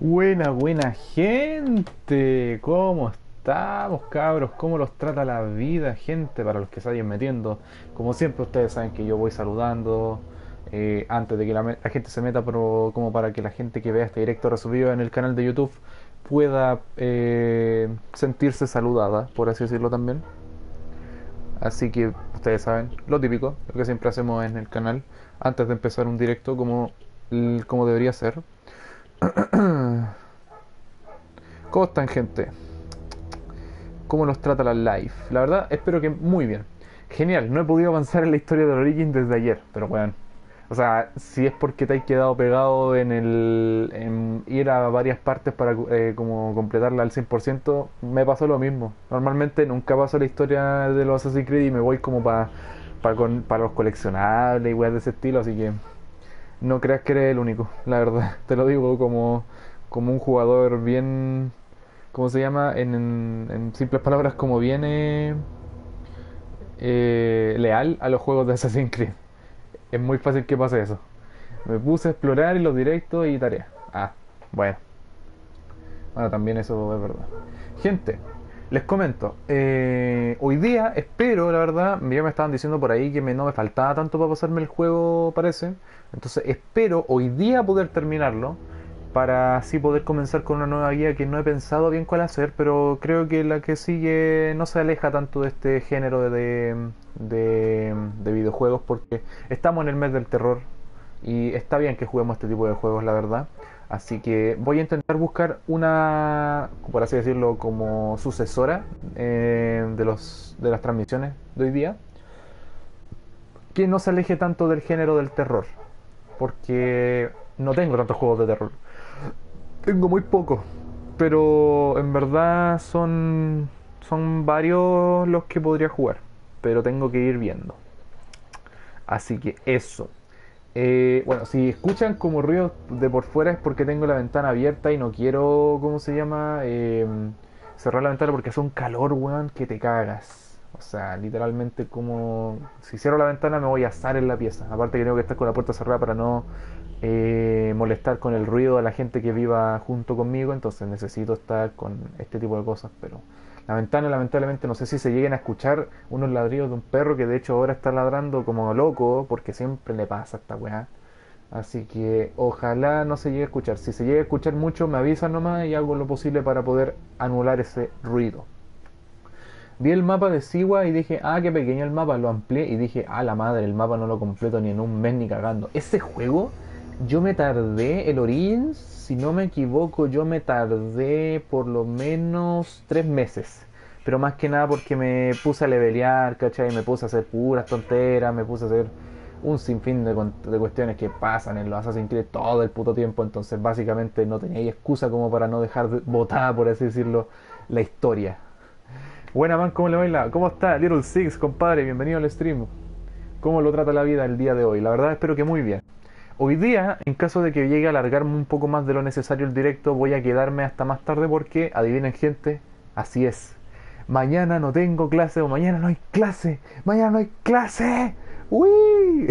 Buena gente, ¿cómo estamos, cabros? ¿Cómo los trata la vida, gente? Para los que se vayan metiendo, como siempre, ustedes saben que yo voy saludando antes de que la gente se meta, pero como para que la gente que vea este directo resubido en el canal de YouTube pueda sentirse saludada, por así decirlo también. Así que ustedes saben, lo típico, lo que siempre hacemos en el canal, antes de empezar un directo como debería ser. ¿Cómo están, gente? ¿Cómo nos trata la live? La verdad, espero que muy bien. Genial, no he podido avanzar en la historia de Origin desde ayer, pero bueno. O sea, si es porque te has quedado pegado en ir a varias partes para como completarla al 100%, me pasó lo mismo. Normalmente nunca paso la historia de los Assassin's Creed y me voy como para los coleccionables y weas de ese estilo, así que no creas que eres el único, la verdad. Te lo digo como un jugador bien, ¿cómo se llama? En simples palabras, como viene leal a los juegos de Assassin's Creed. Es muy fácil que pase eso. Me puse a explorar en los directos y tareas. Ah, bueno. Bueno, también eso es verdad. Gente, les comento. Hoy día espero, la verdad, ya me estaban diciendo por ahí que no me faltaba tanto para pasarme el juego, parece. Entonces espero hoy día poder terminarlo para así poder comenzar con una nueva guía que no he pensado bien cuál hacer, pero creo que la que sigue no se aleja tanto de este género de videojuegos porque estamos en el mes del terror y está bien que juguemos este tipo de juegos, la verdad. Así que voy a intentar buscar una, por así decirlo, como sucesora de las transmisiones de hoy día, que no se aleje tanto del género del terror, porque no tengo tantos juegos de terror. Tengo muy pocos, pero en verdad son varios los que podría jugar, pero tengo que ir viendo. Así que eso. Bueno, si escuchan como ruido de por fuera es porque tengo la ventana abierta y no quiero, ¿cómo se llama? Cerrar la ventana porque hace un calor, weón, que te cagas. O sea, literalmente como... Si cierro la ventana me voy a asar en la pieza. Aparte que tengo que estar con la puerta cerrada para no molestar con el ruido a la gente que viva junto conmigo. Entonces necesito estar con este tipo de cosas. Pero la ventana, lamentablemente, no sé si se lleguen a escuchar unos ladridos de un perro que de hecho ahora está ladrando como loco porque siempre le pasa a esta weá. Así que ojalá no se llegue a escuchar. Si se llega a escuchar mucho, me avisan nomás y hago lo posible para poder anular ese ruido. Vi el mapa de Siwa y dije, ah, qué pequeño el mapa, lo amplié y dije, ah, la madre, el mapa no lo completo ni en un mes ni cagando. Ese juego, yo me tardé, el Origins, si no me equivoco, yo me tardé por lo menos 3 meses. Pero más que nada porque me puse a levelear, ¿cachai? Me puse a hacer puras tonteras, me puse a hacer un sinfín de cuestiones que pasan en los Assassin's Creed todo el puto tiempo. Entonces básicamente no tenía excusa como para no dejar botada, por así decirlo, la historia. Buena man, ¿cómo le baila? ¿Cómo está Little Six, compadre? Bienvenido al stream. ¿Cómo lo trata la vida el día de hoy? La verdad espero que muy bien. Hoy día, en caso de que llegue a alargarme un poco más de lo necesario el directo, voy a quedarme hasta más tarde porque, adivinen gente, así es. Mañana no tengo clase o mañana no hay clase. Mañana no hay clase. ¡Uy!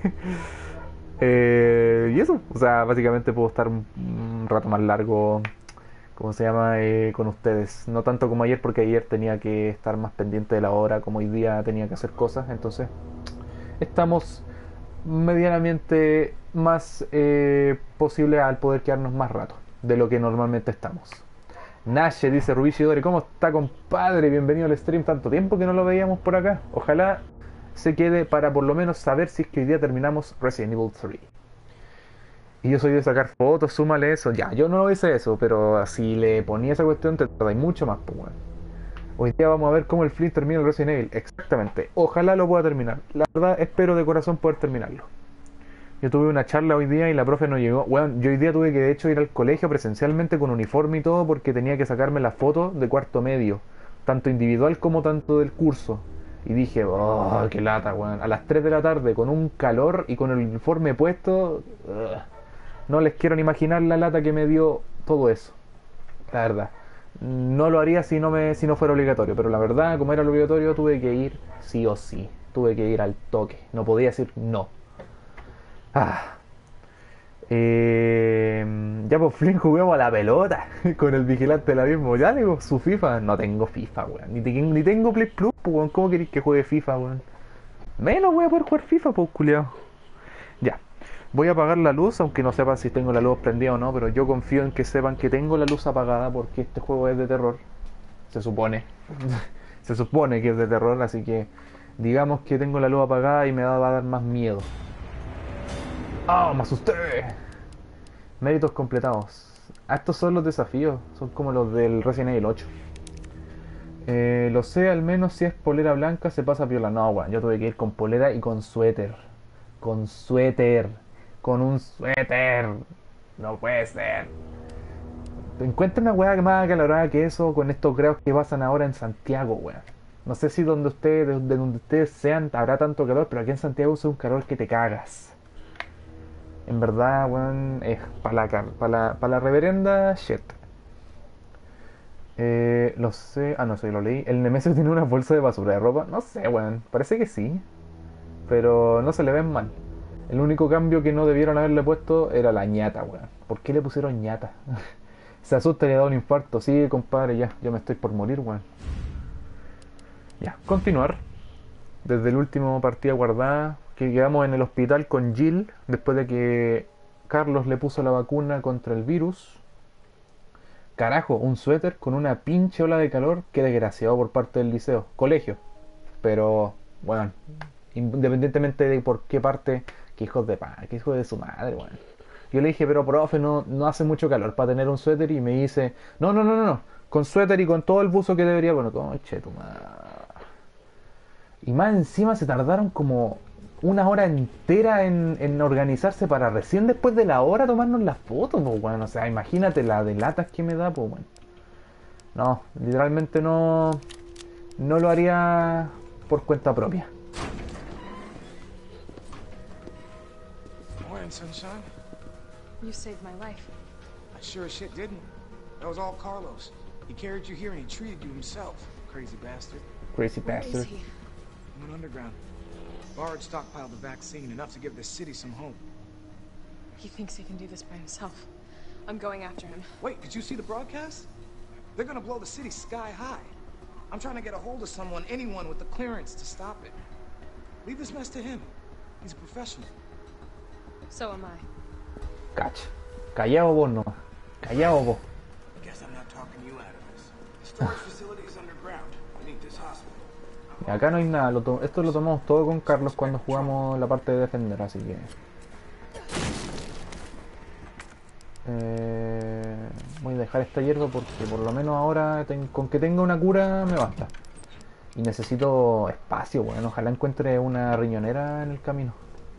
Y eso, o sea, básicamente puedo estar un rato más largo, ¿cómo se llama? Con ustedes. No tanto como ayer, porque ayer tenía que estar más pendiente de la hora, como hoy día tenía que hacer cosas. Entonces, estamos medianamente más posible al poder quedarnos más rato de lo que normalmente estamos. Nashe dice Rubí Shidori, ¿cómo está, compadre? Bienvenido al stream. Tanto tiempo que no lo veíamos por acá. Ojalá se quede para por lo menos saber si es que hoy día terminamos Resident Evil 3. Y yo soy de sacar fotos, súmale eso. Ya, yo no hice eso, pero si le ponía esa cuestión te tardáis mucho más, pues, bueno. Hoy día vamos a ver cómo el Flint termina el Resident Evil. Exactamente. Ojalá lo pueda terminar. La verdad, espero de corazón poder terminarlo. Yo tuve una charla hoy día y la profe no llegó. Bueno, yo hoy día tuve que de hecho ir al colegio presencialmente con uniforme y todo porque tenía que sacarme la foto de cuarto medio. Tanto individual como tanto del curso. Y dije, oh, qué lata, weón. A las 3 de la tarde con un calor y con el uniforme puesto. No les quiero ni imaginar la lata que me dio todo eso. La verdad. No lo haría si no fuera obligatorio. Pero la verdad, como era obligatorio, tuve que ir sí o sí. Tuve que ir al toque. No podía decir no. Ah. Ya por fin juguemos a la pelota con el vigilante del abismo. Ya digo, su FIFA. No tengo FIFA, weón. Ni tengo Play Plus, pues, weón. ¿Cómo queréis que juegue FIFA, weón? Menos voy a poder jugar FIFA, pues, culiao. Ya. Voy a apagar la luz, aunque no sepan si tengo la luz prendida o no, pero yo confío en que sepan que tengo la luz apagada porque este juego es de terror. Se supone. Se supone que es de terror, así que digamos que tengo la luz apagada y va a dar más miedo. ¡Ah! ¡Me asusté! Méritos completados. Ah, estos son los desafíos. Son como los del Resident Evil 8. Lo sé, al menos si es polera blanca se pasa piola. No, weón. Yo tuve que ir con polera y con suéter. Con suéter. Con un suéter. No puede ser. Encuentra una weá más acalorada que eso con estos grados que pasan ahora en Santiago, weón. No sé si de donde ustedes sean habrá tanto calor, pero aquí en Santiago es un calor que te cagas. En verdad, weón, es pa' la reverenda shit. Lo sé. Ah, no sé, lo leí. El Nemesis tiene una bolsa de basura de ropa. No sé, weón. Parece que sí. Pero no se le ven mal. El único cambio que no debieron haberle puesto era la ñata, weón. ¿Por qué le pusieron ñata? Se asusta y le da un infarto. Sí, compadre, ya. Yo me estoy por morir, weón. Ya, continuar. Desde el último partida guardada, que quedamos en el hospital con Jill, después de que Carlos le puso la vacuna contra el virus. Carajo, un suéter con una pinche ola de calor, qué desgraciado por parte del liceo, colegio. Pero, bueno, independientemente de por qué parte, que hijos de su madre, bueno. Yo le dije, pero profe, no hace mucho calor para tener un suéter, y me dice, no, con suéter y con todo el buzo que debería, bueno, coche tu madre. Y más encima se tardaron como una hora entera en organizarse para recién después de la hora tomarnos las fotos, pues bueno, o sea, imagínate la de latas que me da, pues bueno. No, literalmente no lo haría por cuenta propia. Morning, sunshine. You saved my life. I sure as shit didn't. That was all Carlos. He carried you here and he treated you himself. Crazy bastard. Crazy Where is bastard. he? He went underground. Bard stockpiled the vaccine, enough to give this city some hope. He thinks he can do this by himself. I'm going after him. Wait, did you see the broadcast? They're gonna blow the city sky high. I'm trying to get a hold of someone, anyone with the clearance to stop it. Leave this mess to him. He's a professional. So am I. Cach. Callao vos no. Callao vos. Guess I'm not talking you out of this. The storage facility is underground, beneath this hospital. Y acá no hay nada, esto lo tomamos todo con Carlos cuando jugamos la parte de defender, así que... voy a dejar esta hierba porque por lo menos ahora con que tenga una cura me basta. Y necesito espacio, bueno, ojalá encuentre una riñonera en el camino.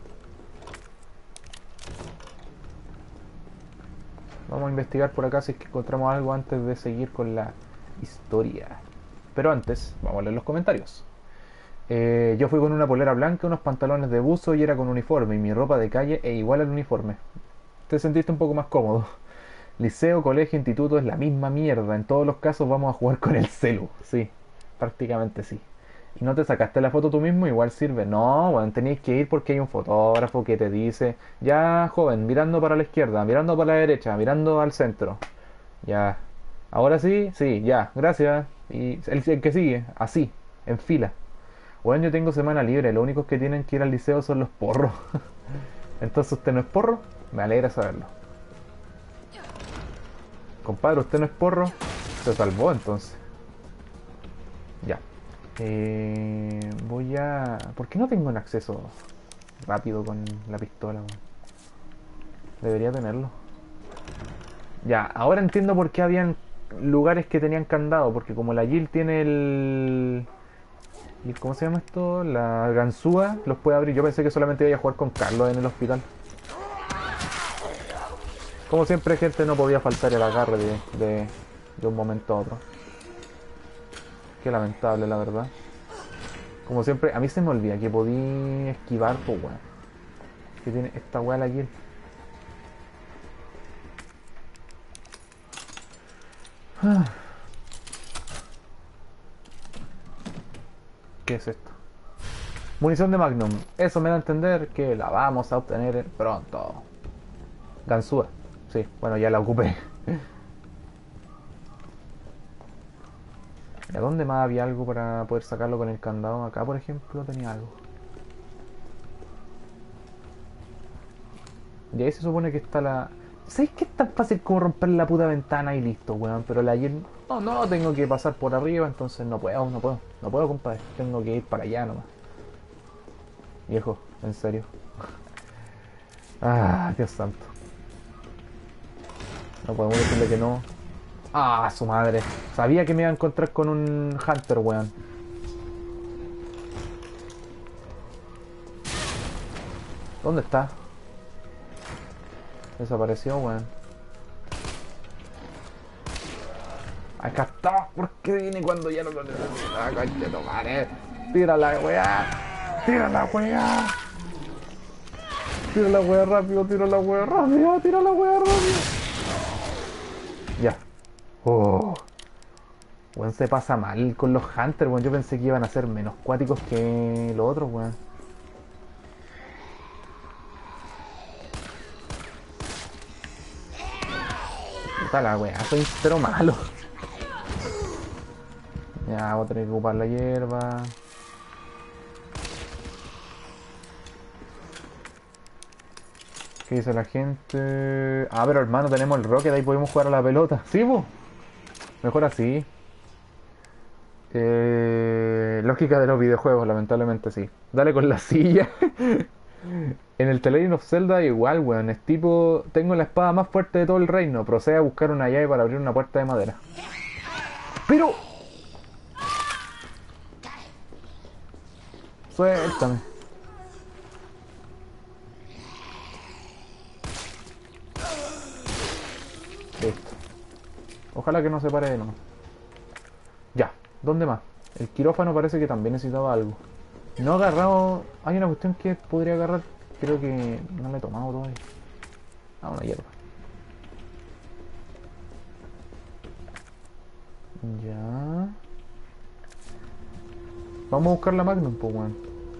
Vamos a investigar por acá si es que encontramos algo antes de seguir con la historia. Pero antes, vamos a leer los comentarios. Yo fui con una polera blanca, unos pantalones de buzo y era con uniforme. Y mi ropa de calle es igual al uniforme. Te sentiste un poco más cómodo. Liceo, colegio, instituto es la misma mierda. En todos los casos vamos a jugar con el celu. Sí, prácticamente sí. ¿Y no te sacaste la foto tú mismo? Igual sirve. No, bueno, tenéis que ir porque hay un fotógrafo que te dice, ya joven, mirando para la izquierda, mirando para la derecha, mirando al centro. Ya. Ahora sí, sí, ya, gracias. Y el que sigue, así, en fila. Bueno, yo tengo semana libre, lo único que tienen que ir al liceo son los porros. Entonces, ¿usted no es porro? Me alegra saberlo. Compadre, ¿usted no es porro? Se salvó entonces. Ya. Voy a... ¿Por qué no tengo un acceso rápido con la pistola, man? Debería tenerlo. Ya, ahora entiendo por qué habían lugares que tenían candado, porque como la Jill tiene el... ¿Cómo se llama esto? La ganzúa los puede abrir. Yo pensé que solamente iba a jugar con Carlos en el hospital. Como siempre, gente, no podía faltar el agarre de un momento a otro. Qué lamentable, la verdad. Como siempre, a mí se me olvida que podía esquivar, pues weón. Que tiene esta weá la Jill. ¿Qué es esto? Munición de Magnum. Eso me da a entender que la vamos a obtener pronto. Ganzúa. Sí, bueno, ya la ocupé. ¿Y a dónde más había algo para poder sacarlo con el candado? Acá, por ejemplo, tenía algo. Y ahí se supone que está la... ¿Sabéis que es tan fácil como romper la puta ventana y listo, weón? Pero la ayer... No, no, tengo que pasar por arriba, entonces no puedo, no puedo. No puedo, compadre. Tengo que ir para allá nomás. Viejo, en serio. Ah, Dios santo. No podemos decirle que no. Ah, su madre. Sabía que me iba a encontrar con un Hunter, weón. ¿Dónde está? Desapareció, weón. Acá está. ¿Por qué viene cuando ya no lo necesitaba? Conche tu madre. Tira la weá. Tira la weá. Tira la weá rápido, tira la weá rápido, tira la weá rápido. Ya. Oh. Weón, se pasa mal con los Hunters, weón. Yo pensé que iban a ser menos cuáticos que los otros, weón. Puta la weá, soy pero malo. Ya, voy a tener que ocupar la hierba. ¿Qué dice la gente? Ah, pero hermano, tenemos el Rocket, ahí podemos jugar a la pelota. ¿Sí, po? Mejor así. Lógica de los videojuegos, lamentablemente sí. Dale con la silla. En el The Legend of Zelda igual, weón. Es tipo, tengo la espada más fuerte de todo el reino. Procede a buscar una llave para abrir una puerta de madera. Pero... Suéltame. Listo. Ojalá que no se pare de nuevo. Ya, ¿dónde más? El quirófano parece que también necesitaba algo. No he agarrado... Hay una cuestión que podría agarrar. Creo que no la he tomado todavía. Ah, una hierba. Ya. Vamos a buscar la Magnum, pues, weón.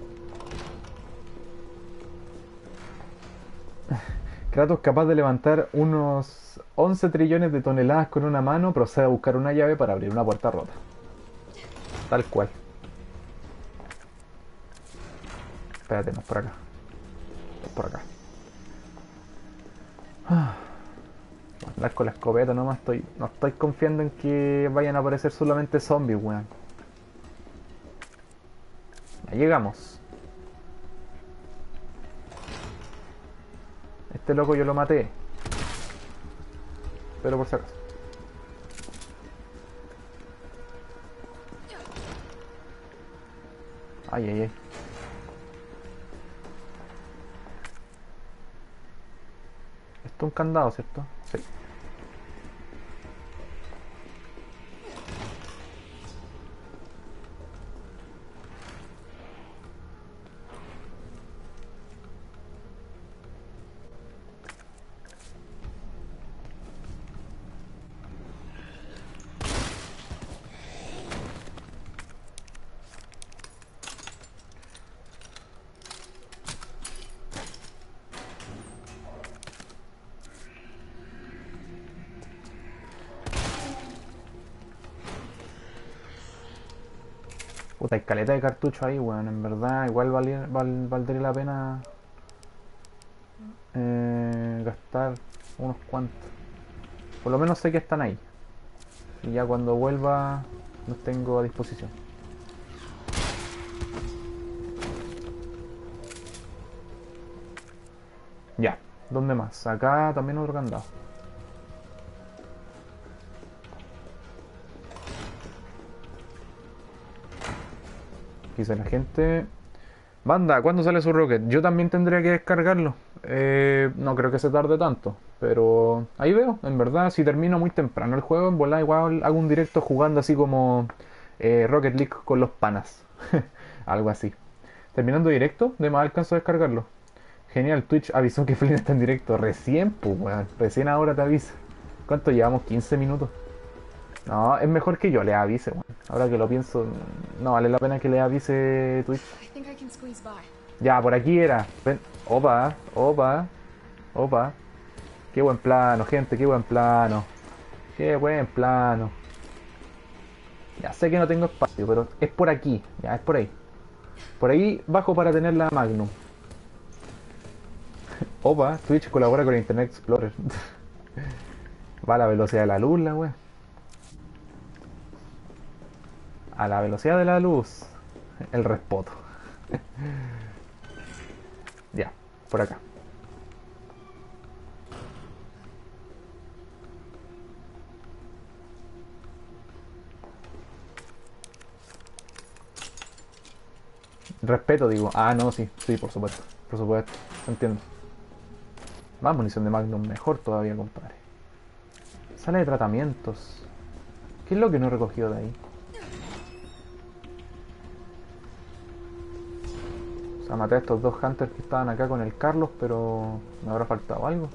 Kratos, capaz de levantar unos 11 trillones de toneladas con una mano, procede a buscar una llave para abrir una puerta rota. Tal cual. Espérate, no es por acá. Es por acá. Andar con la escopeta nomás, no estoy confiando en que vayan a aparecer solamente zombies, weón. Ya llegamos. Este loco yo lo maté. Pero por si acaso. Ay, ay, ay. Esto es un candado, ¿cierto? Sí. Puta, hay caleta de cartucho ahí, weón. En verdad, igual valdría la pena gastar unos cuantos. Por lo menos sé que están ahí. Y ya cuando vuelva los tengo a disposición. Ya, ¿dónde más? Acá también otro candado. Dice la gente. Banda, ¿cuándo sale su Rocket? Yo también tendría que descargarlo. No creo que se tarde tanto. Pero ahí veo, en verdad, si termino muy temprano el juego, en volada igual hago un directo jugando así como Rocket League con los panas. Algo así. Terminando directo, de más alcanzo a descargarlo. Genial, Twitch avisó que Flynn está en directo. Recién, pues, weón. Recién ahora te avisa. ¿Cuánto llevamos? 15 minutos. No, es mejor que yo le avise, weón. Ahora que lo pienso, no vale la pena que le avise Twitch. I think I can squeeze by. Ya, por aquí era. Ven. Opa, opa, opa. Qué buen plano, gente, qué buen plano. Qué buen plano. Ya sé que no tengo espacio, pero es por aquí. Ya, es por ahí. Por ahí bajo para tener la Magnum. Opa, Twitch colabora con Internet Explorer. Va a la velocidad de la luz, la wea. A la velocidad de la luz. El respoto. Ya, por acá. Respeto, digo. Ah, no, sí, sí, por supuesto. Por supuesto, entiendo. Más munición de Magnum, mejor todavía, compadre. Sala de tratamientos. ¿Qué es lo que no he recogido de ahí? O sea, maté a estos dos hunters que estaban acá con el Carlos, pero me habrá faltado algo.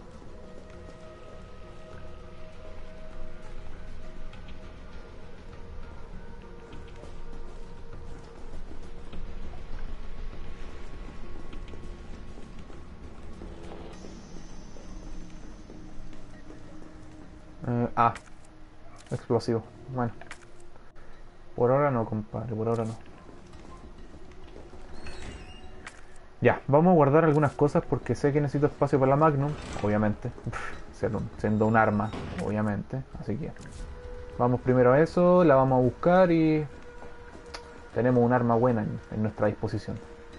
Ah, explosivo. Bueno, por ahora no, compadre, por ahora no. Ya, vamos a guardar algunas cosas porque sé que necesito espacio para la Magnum, obviamente. Siendo un arma, obviamente. Así que vamos primero a eso, la vamos a buscar y tenemos un arma buena en nuestra disposición.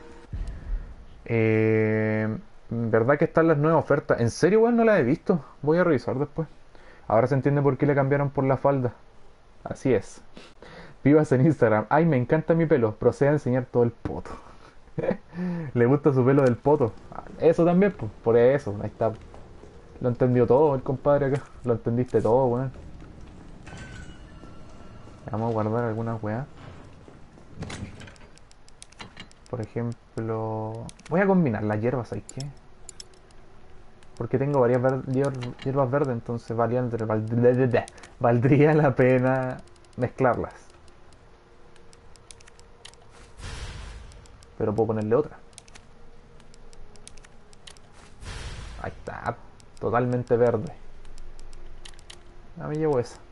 ¿Verdad que están las nuevas ofertas? ¿En serio, weón? No las he visto. Voy a revisar después. Ahora se entiende por qué le cambiaron por la falda. Así es. Vivas en Instagram. Ay, me encanta mi pelo. Procede a enseñar todo el poto. Le gusta su pelo del poto. Eso también, pues. Por eso. Ahí está. Lo entendió todo el compadre acá. Lo entendiste todo, weón. Vamos a guardar algunas weas. Por ejemplo... Voy a combinar las hierbas, ¿sabes qué? Porque tengo varias hierbas verdes, entonces valdría la pena mezclarlas. Pero puedo ponerle otra. Ahí está, totalmente verde. Ya me llevo esa.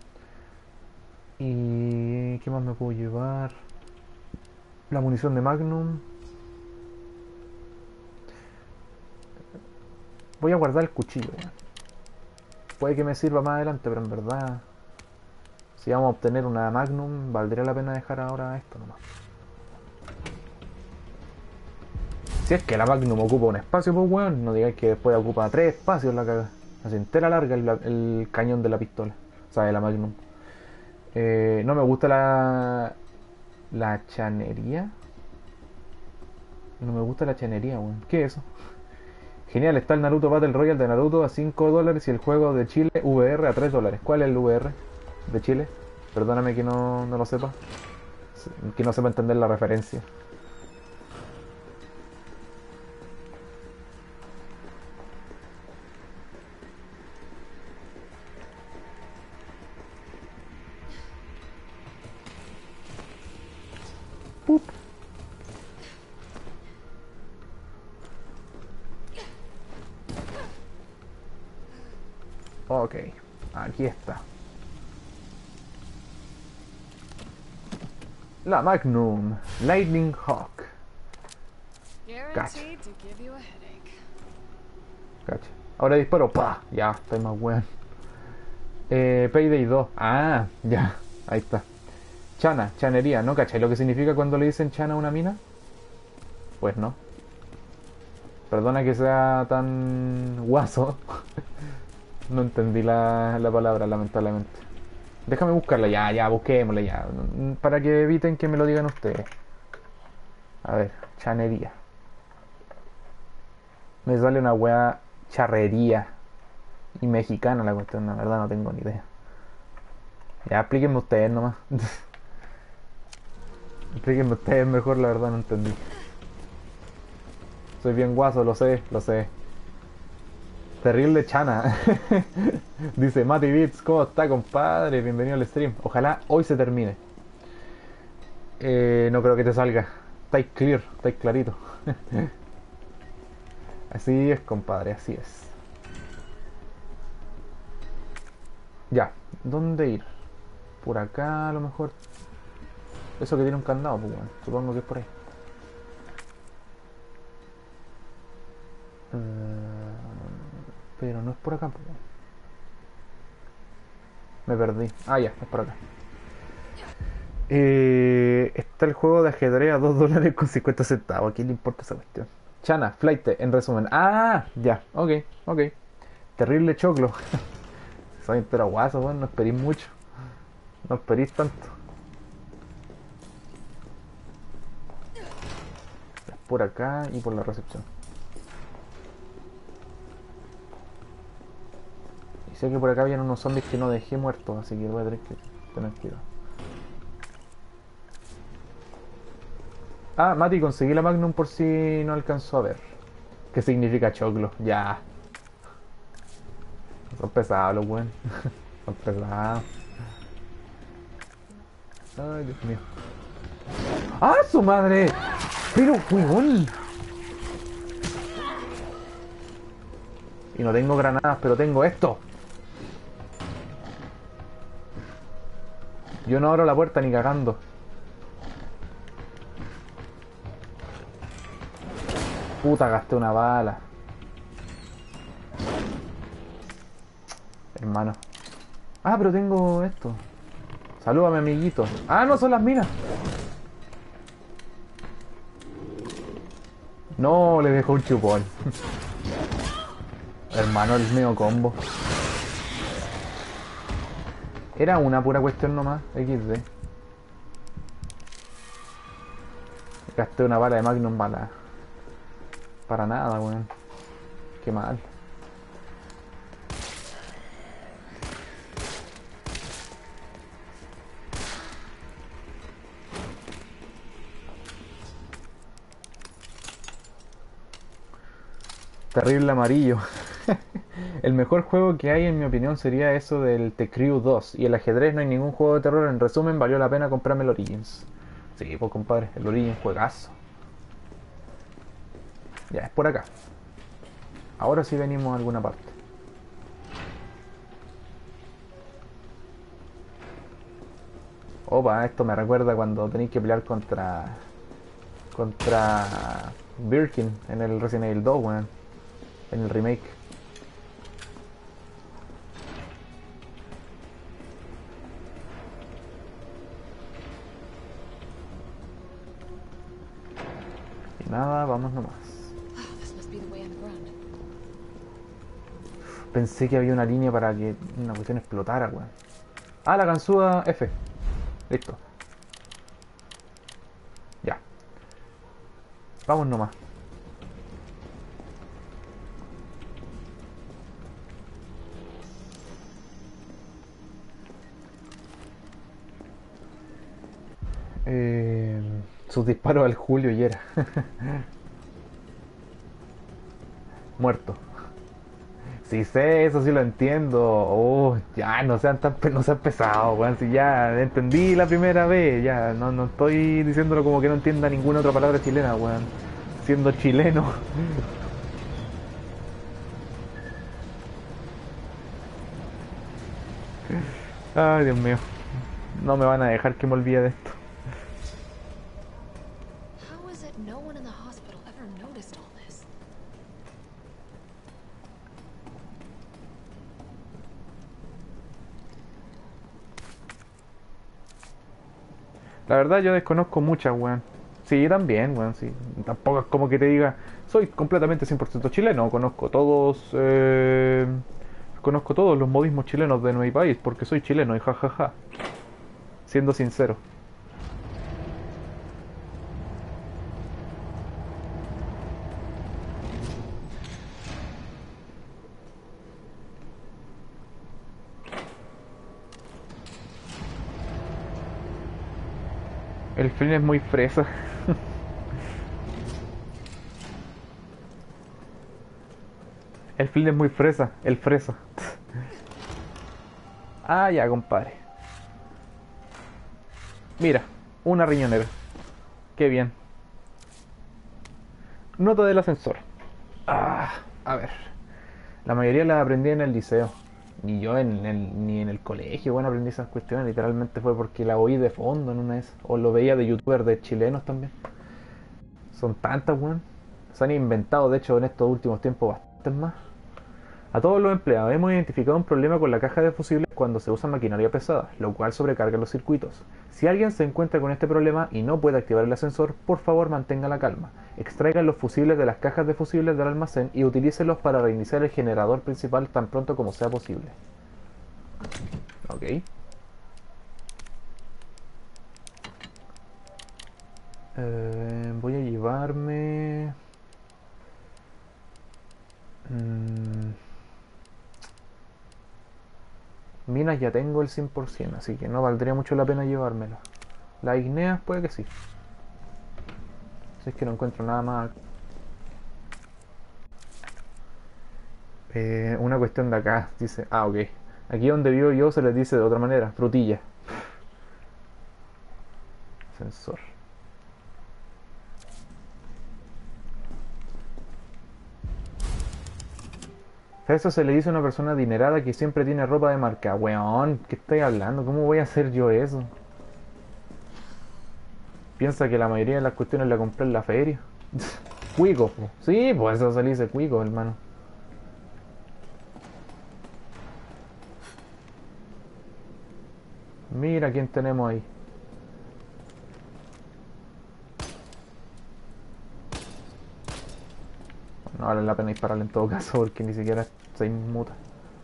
¿Y qué más me puedo llevar? La munición de Magnum. Voy a guardar el cuchillo. Ya. Puede que me sirva más adelante, pero en verdad, si vamos a obtener una Magnum, valdría la pena dejar ahora esto nomás. Si es que la Magnum ocupa un espacio, pues weón, no digáis que después ocupa 3 espacios la caga. Así entera larga el cañón de la pistola. O sea, de la Magnum. No me gusta la chanería. No me gusta la chanería, weón. ¿Qué es eso? Genial, está el Naruto Battle Royale de Naruto a $5 y el juego de Chile VR a $3. ¿Cuál es el VR de Chile? Perdóname que no lo sepa. Que no sepa entender la referencia. Pup. Ok, aquí está. La Magnum Lightning Hawk. Cacha, Guaranteed to give you a headache. cacha. Ahora disparo, ¡pa! Ya, estoy más weón. Payday 2. Ah, ya, ahí está. Chana, chanería, ¿no cachai lo que significa cuando le dicen chana a una mina? Pues no. Perdona que sea tan guaso. No entendí la palabra, lamentablemente. Déjame buscarla, ya, busquémosla ya. Para que eviten que me lo digan ustedes. A ver, chanería. Me sale una weá charrería. Y mexicana la cuestión, la verdad no tengo ni idea. Ya, explíquenme ustedes nomás. Explíquenme ustedes mejor, la verdad no entendí. Soy bien guaso, lo sé, lo sé. Terrible chana. Dice Mati Beats, ¿cómo está, compadre? Bienvenido al stream. Ojalá hoy se termine. No creo que te salga. Estáis clear, estáis clarito. Así es, compadre, así es. Ya, ¿dónde ir? Por acá a lo mejor. Eso que tiene un candado, pues bueno, supongo que es por ahí. Pero no es por acá, pues. Me perdí. Ah, ya, es por acá. Está el juego de ajedrez a $2 con 50 centavos. ¿A quién le importa esa cuestión? Chana, flight, en resumen. Ah, ya, ok, ok. Terrible choclo. Soy entero guaso, weón, no esperís mucho. No esperís tanto. Es por acá y por la recepción. Y sé que por acá habían unos zombies que no dejé muertos, así que voy a tener que tener cuidado. Ah, Mati, conseguí la Magnum por si no alcanzó a ver. ¿Qué significa choclo? Ya. Son pesados los weón. Son pesados. Ay, Dios mío. ¡Ah, su madre! ¡Pero, weón! Y no tengo granadas, pero tengo esto. Yo no abro la puerta ni cagando. Puta, gasté una bala. Hermano. Ah, pero tengo esto. Salúdame, amiguito. Ah, no, son las minas. No, le dejó un chupón. Hermano, el mío combo. Era una pura cuestión nomás. XD. Gasté una bala de Magnum bala. Para nada, weón. Qué mal. Terrible amarillo. El mejor juego que hay en mi opinión sería eso del The Crew 2. Y el ajedrez no hay ningún juego de terror. En resumen, valió la pena comprarme el Origins. Sí, pues compadre, el Origins juegazo. Ya, es por acá. Ahora sí venimos a alguna parte. Opa, esto me recuerda cuando tenéis que pelear contra Birkin en el Resident Evil 2, weón. En el remake. Y nada, vamos nomás. This must be the way underground. Pensé que había una línea para que una cuestión explotara, weón. Ah, la ganzúa F. Listo. Ya. Vamos nomás. Sus disparos al Julio y era. Muerto. Sí sé, eso sí lo entiendo. Oh, ya, no sean no sean pesados, weón. Si ya entendí la primera vez, ya, no estoy diciéndolo como que no entienda ninguna otra palabra chilena, weón. Siendo chileno. Ay, Dios mío. No me van a dejar que me olvide de esto. How is it no one in the hospital ever noticed all this? La verdad yo desconozco muchas, weón. Sí, también, weón, sí. Tampoco es como que te diga, soy completamente 100% chileno. Conozco todos los modismos chilenos de mi país porque soy chileno y jajaja. Siendo sincero. El film es muy fresa. El film es muy fresa, el fresa. Ah, ya, compadre. Mira, una riñonera. Qué bien. Nota del ascensor. Ah, a ver. La mayoría las aprendí en el liceo. Ni yo ni en el colegio, bueno, aprendí esas cuestiones. Literalmente fue porque la oí de fondo en una vez. O lo veía de youtubers de chilenos también. Son tantas, weón. Se han inventado, de hecho, en estos últimos tiempos bastantes más. A todos los empleados hemos identificado un problema con la caja de fusibles cuando se usa maquinaria pesada, lo cual sobrecarga los circuitos. Si alguien se encuentra con este problema y no puede activar el ascensor, por favor mantenga la calma. Extraigan los fusibles de las cajas de fusibles del almacén y utilícelos para reiniciar el generador principal tan pronto como sea posible. Ok. Voy a llevarme... Mm, minas ya tengo el 100%, así que no valdría mucho la pena llevármelo. Las igneas puede que sí. Si es que no encuentro nada más. Una cuestión de acá, dice. Ah, ok. Aquí donde vivo yo se les dice de otra manera, frutilla. Sensor. Eso se le dice a una persona adinerada que siempre tiene ropa de marca. Weón, ¿qué estoy hablando? ¿Cómo voy a hacer yo eso? Piensa que la mayoría de las cuestiones la compré en la feria. Cuico, po. Sí, pues eso se le dice cuico, hermano. Mira quién tenemos ahí. No vale la pena dispararle en todo caso porque ni siquiera se inmuta.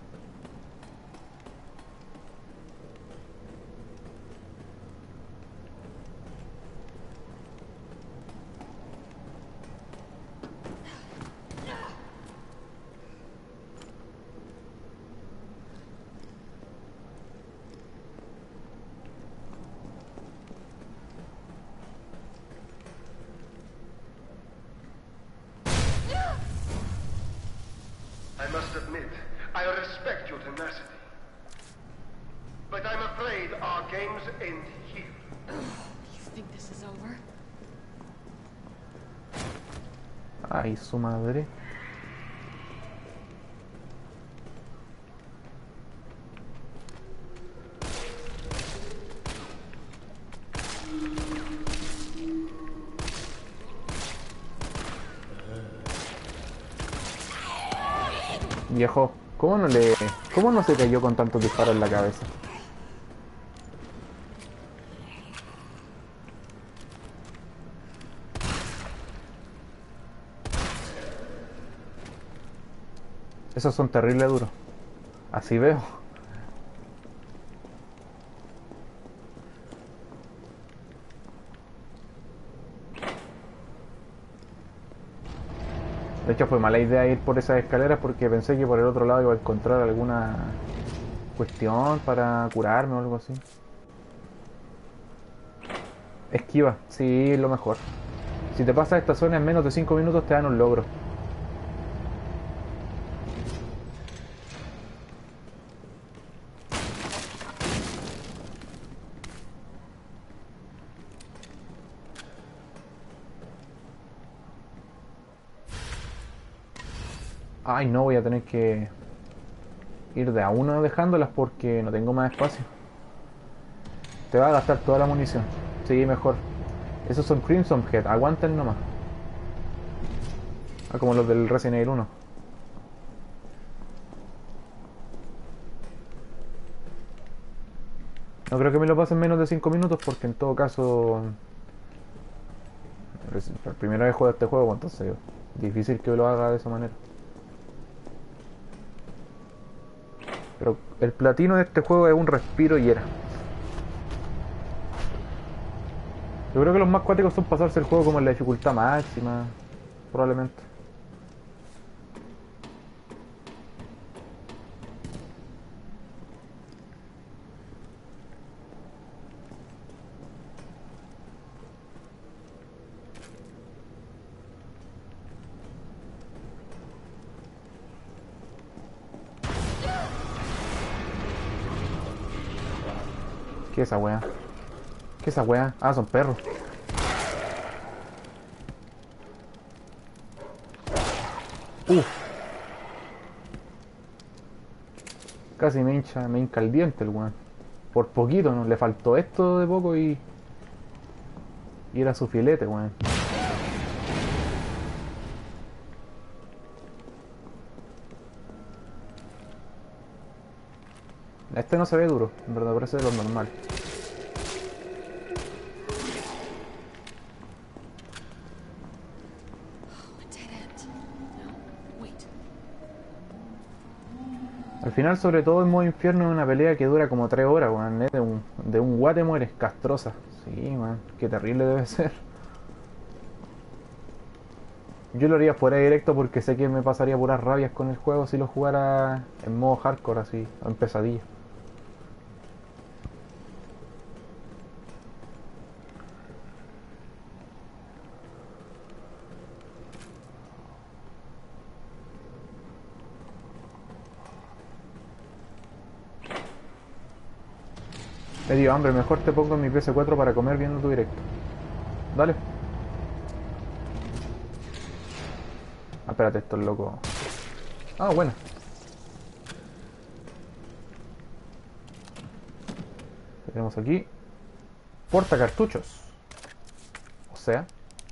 I must admit, I respect your tenacity. But I'm afraid our games end here. You think this is over? Ay, su madre. Viejo, ¿cómo no se cayó con tantos disparos en la cabeza? Esos son terribles duros. Así veo. De hecho fue mala idea ir por esas escaleras porque pensé que por el otro lado iba a encontrar alguna cuestión para curarme o algo así. Esquiva, sí, lo mejor. Si te pasas esta zona en menos de 5 minutos te dan un logro. Ay, no, voy a tener que ir de a uno dejándolas porque no tengo más espacio. Te va a gastar toda la munición. Sí, mejor. Esos son Crimson Head, aguanten nomás. Ah, como los del Resident Evil 1. No creo que me lo pasen menos de 5 minutos porque en todo caso... La primera vez juego este juego, entonces difícil que lo haga de esa manera. Pero el platino de este juego es un respiro y era. Yo creo que los más cuáticos son pasarse el juego como en la dificultad máxima, probablemente. ¿Qué es esa wea? ¿Qué es esa wea? Ah, son perros. Uf. Casi me hinca el diente el weón. Por poquito, ¿no? Le faltó esto de poco y era su filete, weón. Este no se ve duro, en verdad parece de lo normal. Al final, sobre todo en modo infierno, es una pelea que dura como 3 horas, weón. De un guate mueres, castrosa. Sí, man, qué terrible debe ser. Yo lo haría fuera directo porque sé que me pasaría puras rabias con el juego si lo jugara en modo hardcore, así, o en pesadilla. Me dio hambre, mejor te pongo en mi PS4 para comer viendo tu directo. Dale. Ah, espérate, esto es loco. Ah, bueno. Tenemos aquí portacartuchos. O sea,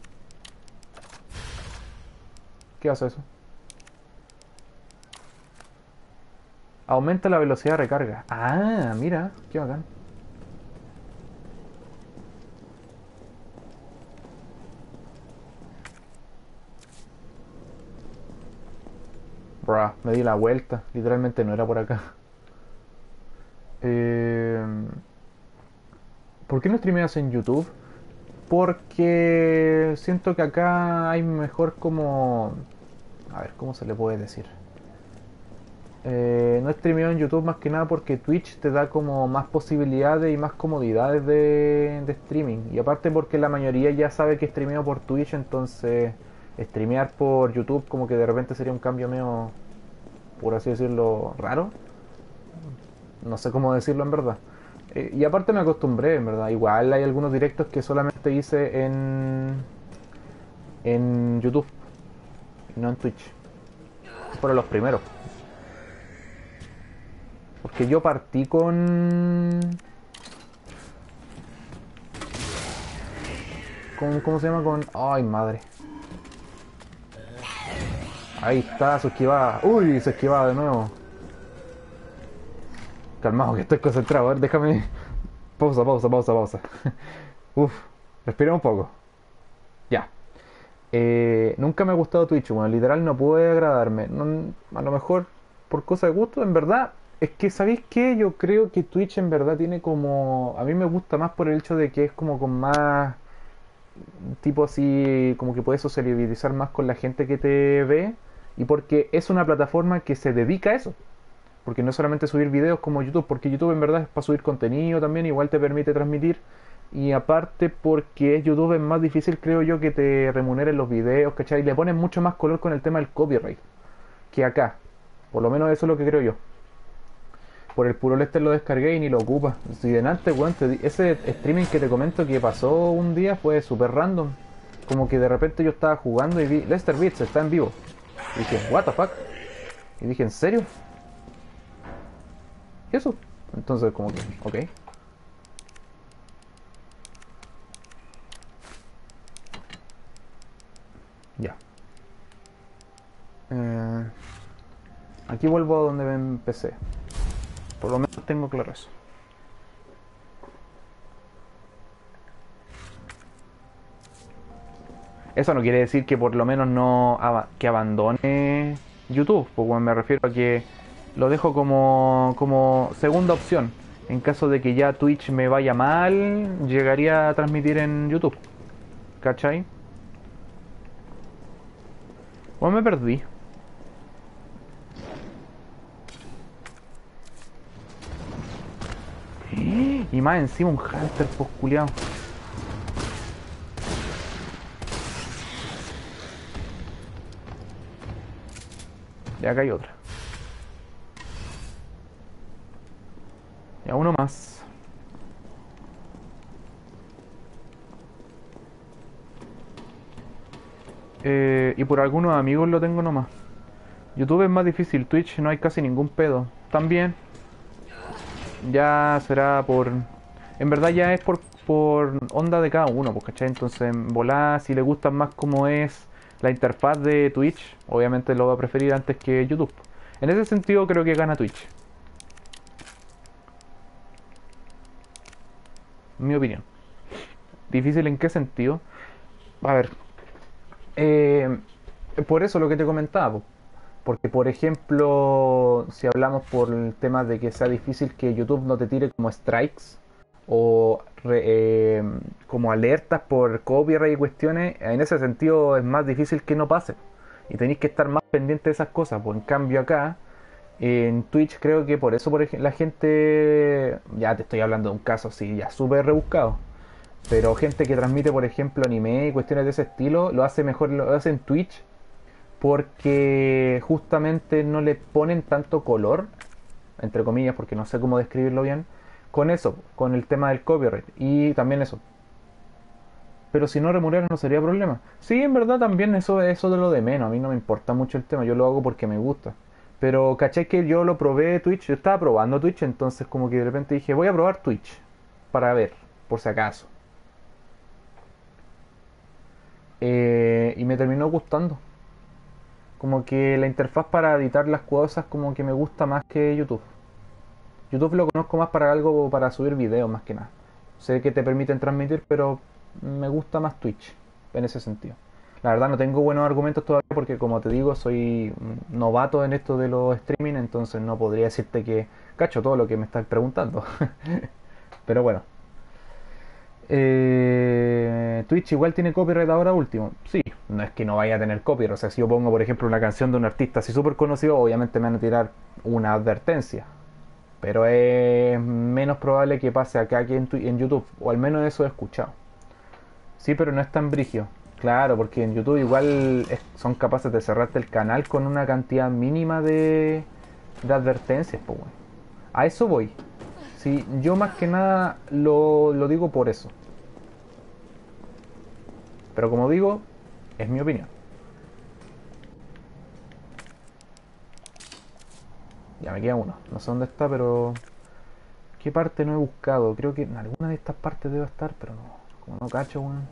¿qué hace eso? Aumenta la velocidad de recarga. Ah, mira, qué bacán. Bruh, me di la vuelta. Literalmente no era por acá. ¿Por qué no streameas en YouTube? Porque siento que acá hay mejor como... A ver, ¿cómo se le puede decir? No streameo en YouTube más que nada porque Twitch te da como más posibilidades y más comodidades de streaming. Y aparte porque la mayoría ya sabe que streameo por Twitch, entonces streamear por YouTube como que de repente sería un cambio medio, por así decirlo, raro. No sé cómo decirlo en verdad. Y aparte me acostumbré, en verdad. Igual hay algunos directos que solamente hice en YouTube, y no en Twitch. Fueron los primeros. Porque yo partí ¿cómo se llama? Ay, madre. Ahí está, su esquivada. Uy, se esquivaba de nuevo. Calmado, que estoy concentrado. A ver, déjame... Pausa. Uf, respira un poco. Ya. Nunca me ha gustado Twitch, bueno, literal no puede agradarme. A lo mejor por cosa de gusto, en verdad. Es que, ¿sabéis qué? Yo creo que Twitch en verdad tiene como... A mí me gusta más por el hecho de que es como con más... Tipo así, como que puedes socializar más con la gente que te ve. Y porque es una plataforma que se dedica a eso. Porque no es solamente subir videos como YouTube, porque YouTube en verdad es para subir contenido también, igual te permite transmitir. Y aparte porque YouTube es más difícil, creo yo, que te remuneren los videos, ¿cachai? Le ponen mucho más color con el tema del copyright que acá. Por lo menos eso es lo que creo yo. Por el puro Lester lo descargué y ni lo ocupa. Si de antes, weón, ese streaming que te comento que pasó un día fue súper random. Como que de repente yo estaba jugando y vi Lester Beats está en vivo. Y dije, what the fuck? Y dije, ¿en serio? ¿Y eso? Entonces como que, ok. Ya. Aquí vuelvo a donde me empecé. Por lo menos tengo claro eso. Eso no quiere decir que por lo menos no que abandone YouTube, pues bueno, me refiero a que lo dejo como segunda opción. En caso de que ya Twitch me vaya mal, llegaría a transmitir en YouTube. ¿Cachai? Bueno, me perdí. Y más encima un Hunter, pues culiao. Y acá hay otra. Ya uno más. Y por algunos amigos lo tengo nomás. YouTube es más difícil, Twitch no hay casi ningún pedo. También, ya será por... En verdad ya es por onda de cada uno, pues, ¿cachai? Entonces, en volá, si le gusta más cómo es la interfaz de Twitch, obviamente lo va a preferir antes que YouTube. En ese sentido creo que gana Twitch, en mi opinión. ¿Difícil en qué sentido? A ver, eh, por eso lo que te comentaba, po. Porque por ejemplo, si hablamos por el tema de que sea difícil que YouTube no te tire como strikes o como alertas por copyright y cuestiones, en ese sentido es más difícil que no pase. Y tenéis que estar más pendiente de esas cosas. Pues en cambio acá, en Twitch creo que por eso la gente, ya te estoy hablando de un caso así, ya súper rebuscado. Pero gente que transmite, por ejemplo, anime y cuestiones de ese estilo, lo hace mejor, lo hace en Twitch porque justamente no le ponen tanto color, entre comillas, porque no sé cómo describirlo bien, con eso, con el tema del copyright y también eso. Pero si no remuneran no sería problema. Sí, en verdad también eso de lo de menos, a mí no me importa mucho el tema, yo lo hago porque me gusta. Pero caché que yo lo probé Twitch, yo estaba probando Twitch, entonces como que de repente dije, voy a probar Twitch para ver, por si acaso. Y me terminó gustando. Como que la interfaz para editar las cosas como que me gusta más que YouTube. YouTube lo conozco más para algo, para subir videos más que nada. Sé que te permiten transmitir, pero me gusta más Twitch en ese sentido. La verdad no tengo buenos argumentos todavía porque como te digo soy novato en esto de los streaming, entonces no podría decirte que cacho todo lo que me estás preguntando. Pero bueno. Twitch igual tiene copyright ahora último. Sí, no es que no vaya a tener copyright. O sea, si yo pongo, por ejemplo, una canción de un artista así súper conocido, obviamente me van a tirar una advertencia. Pero es menos probable que pase acá que en YouTube. O al menos eso he escuchado. Sí, pero no es tan brígido. Claro, porque en YouTube igual son capaces de cerrarte el canal con una cantidad mínima de advertencias, pues, bueno. A eso voy. Sí, yo más que nada lo digo por eso. Pero como digo, es mi opinión. Ya me queda uno. No sé dónde está, pero... ¿Qué parte no he buscado? Creo que en alguna de estas partes debe estar, pero no. Como no cacho, weón.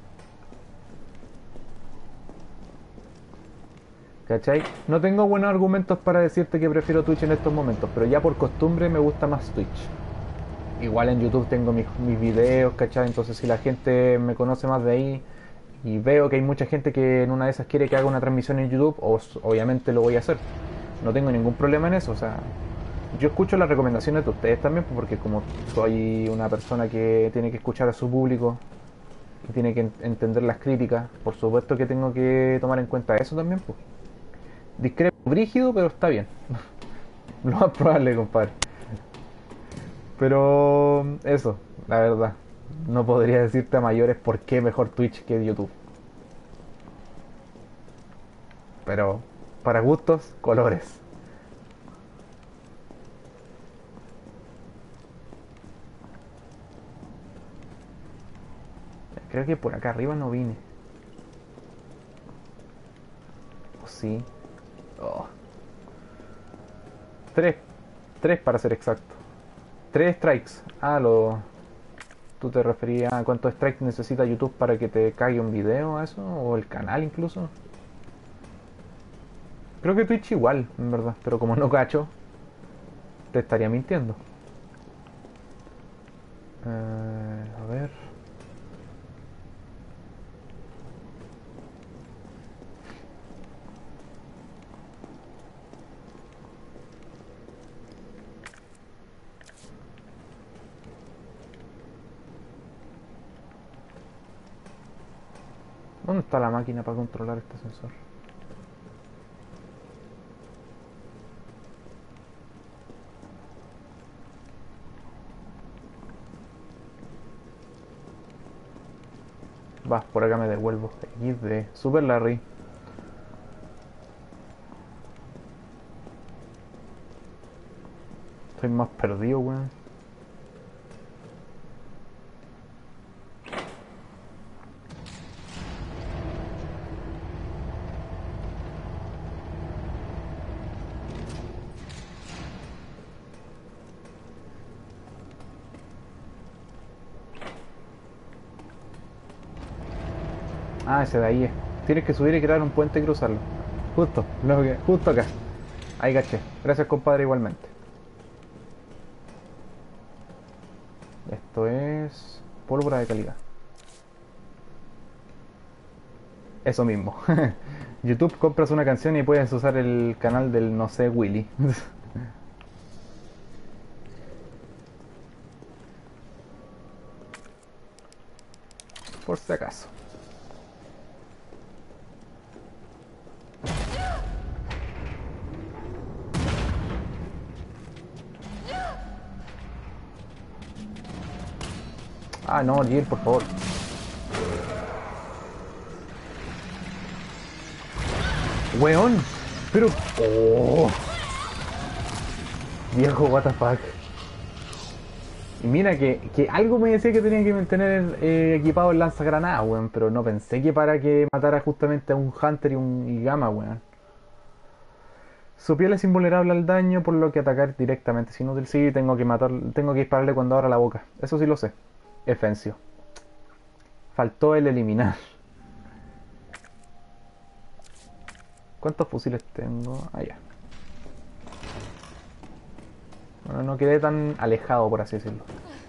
¿Cachai? No tengo buenos argumentos para decirte que prefiero Twitch en estos momentos, pero ya por costumbre me gusta más Twitch. Igual en YouTube tengo mis videos, ¿cachai? Entonces si la gente me conoce más de ahí y veo que hay mucha gente que en una de esas quiere que haga una transmisión en YouTube, obviamente lo voy a hacer. No tengo ningún problema en eso, o sea, yo escucho las recomendaciones de ustedes también, pues, porque como soy una persona que tiene que escuchar a su público y tiene que entender las críticas, por supuesto que tengo que tomar en cuenta eso también, pues. Discrepo, brígido, pero está bien. Lo más probable, compadre. Pero eso, la verdad. No podría decirte a mayores por qué mejor Twitch que YouTube. Pero para gustos, colores. Creo que por acá arriba no vine. ¿O sí? Oh. Tres. Tres para ser exacto. Tres strikes. Ah, ¿Tú te referías a cuántos strikes necesita YouTube para que te caiga un video a eso? ¿O el canal incluso? Creo que Twitch igual, en verdad. Pero como no cacho, te estaría mintiendo. A ver. ¿Dónde está la máquina para controlar este sensor? Va, por acá me devuelvo. XD. Super Larry. Estoy más perdido, weón. Ah, ese de ahí es. Tienes que subir y crear un puente y cruzarlo. Justo, justo acá. Ahí caché. Gracias, compadre, igualmente. Esto es pólvora de calidad. Eso mismo. YouTube, compras una canción y puedes usar el canal del no sé Willy. Por si acaso. Ah, no, Jill, por favor. Weón, pero... Oh. Viejo, what the fuck. Y mira que algo me decía que tenía que tener equipado el lanzagranadas, weón. Pero no pensé que para que matara justamente a un Hunter y Gamma, weón. Su piel es invulnerable al daño, por lo que atacar directamente es inútil. Sí, tengo que dispararle cuando abra la boca. Eso sí lo sé. Efencio. Faltó el eliminar. ¿Cuántos fusiles tengo? Ah, ya. Bueno, no quedé tan alejado, por así decirlo.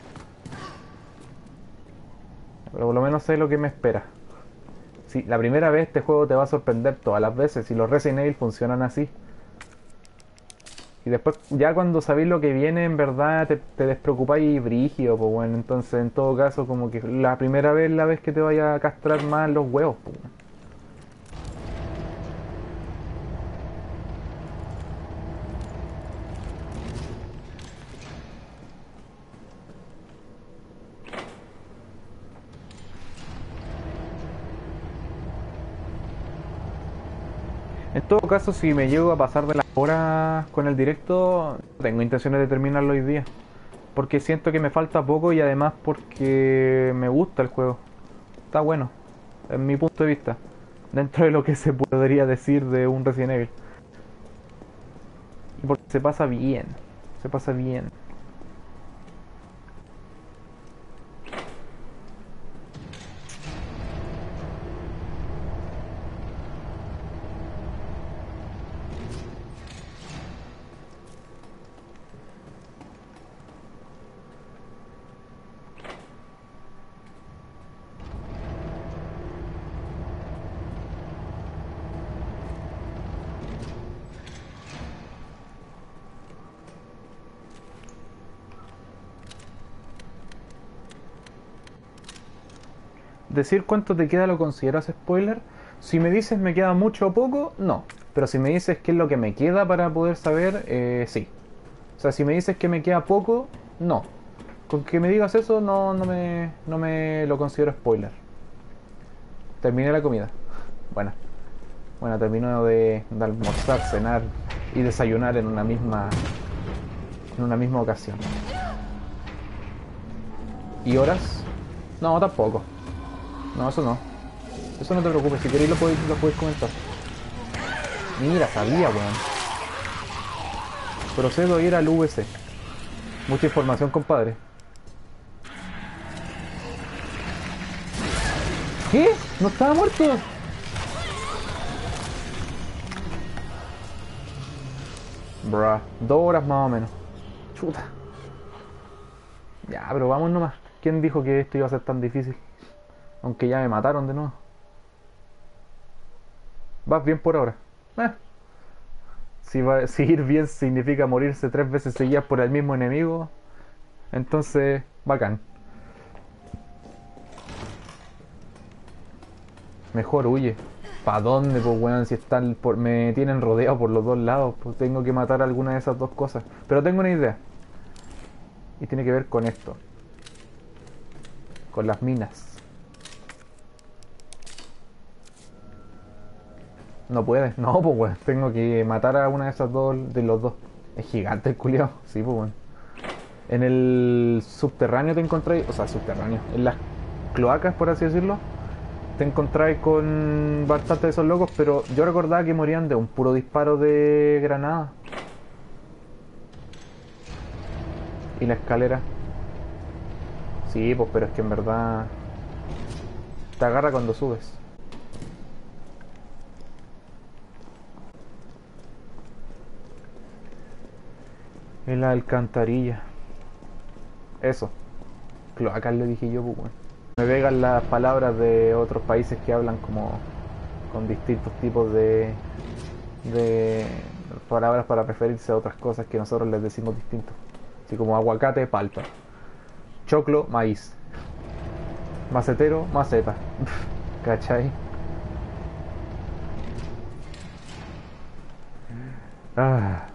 Pero por lo menos sé lo que me espera. Si la primera vez este juego te va a sorprender todas las veces. Si los Resident Evil funcionan así. Y después, ya cuando sabéis lo que viene, en verdad te despreocupáis brígido, pues bueno. Entonces, en todo caso, como que la primera vez la vez que te vaya a castrar más los huevos, pues bueno. En todo caso, si me llego a pasar de las horas con el directo, no tengo intenciones de terminarlo hoy día. Porque siento que me falta poco y además porque me gusta el juego. Está bueno, en mi punto de vista. Dentro de lo que se podría decir de un Resident Evil. Y porque se pasa bien. Se pasa bien. Decir cuánto te queda lo consideras spoiler. Si me dices me queda mucho o poco, no. Pero si me dices qué es lo que me queda para poder saber, sí. O sea, si me dices que me queda poco, no. Con que me digas eso, no me lo considero spoiler. Terminé la comida. Bueno, termino de almorzar, cenar y desayunar en una misma ocasión. ¿Y horas? No, tampoco. No, eso no. Eso no te preocupes, si queréis lo podéis comentar. Mira, sabía, weón. Procedo a ir al VC. Mucha información, compadre. ¿Qué? ¿No estaba muerto? Bruh, 2 horas más o menos. Chuta. Ya, pero vamos nomás. ¿Quién dijo que esto iba a ser tan difícil? Aunque ya me mataron de nuevo. Vas bien por ahora. Si ir bien significa morirse 3 veces seguidas por el mismo enemigo, entonces, bacán. Mejor huye. ¿Pa' dónde, pues weón? Si me tienen rodeado por los dos lados, pues tengo que matar alguna de esas dos cosas. Pero tengo una idea. Y tiene que ver con esto. Con las minas. No puedes, no, pues weón. Tengo que matar a una de esas dos, de los dos. Es gigante el culiao. Sí, pues weón. En el subterráneo te encontráis, o sea, subterráneo, en las cloacas, por así decirlo, te encontráis con bastante de esos locos, pero yo recordaba que morían de un puro disparo de granada. Y la escalera. Sí, pues, pero es que en verdad te agarra cuando subes. En la alcantarilla. Eso. Cloacas le dije yo, pues, weón. Me pegan las palabras de otros países que hablan como con distintos tipos de palabras para referirse a otras cosas que nosotros les decimos distintos. Así como aguacate, palta. Choclo, maíz. Macetero, maceta. ¿Cachai? Ah.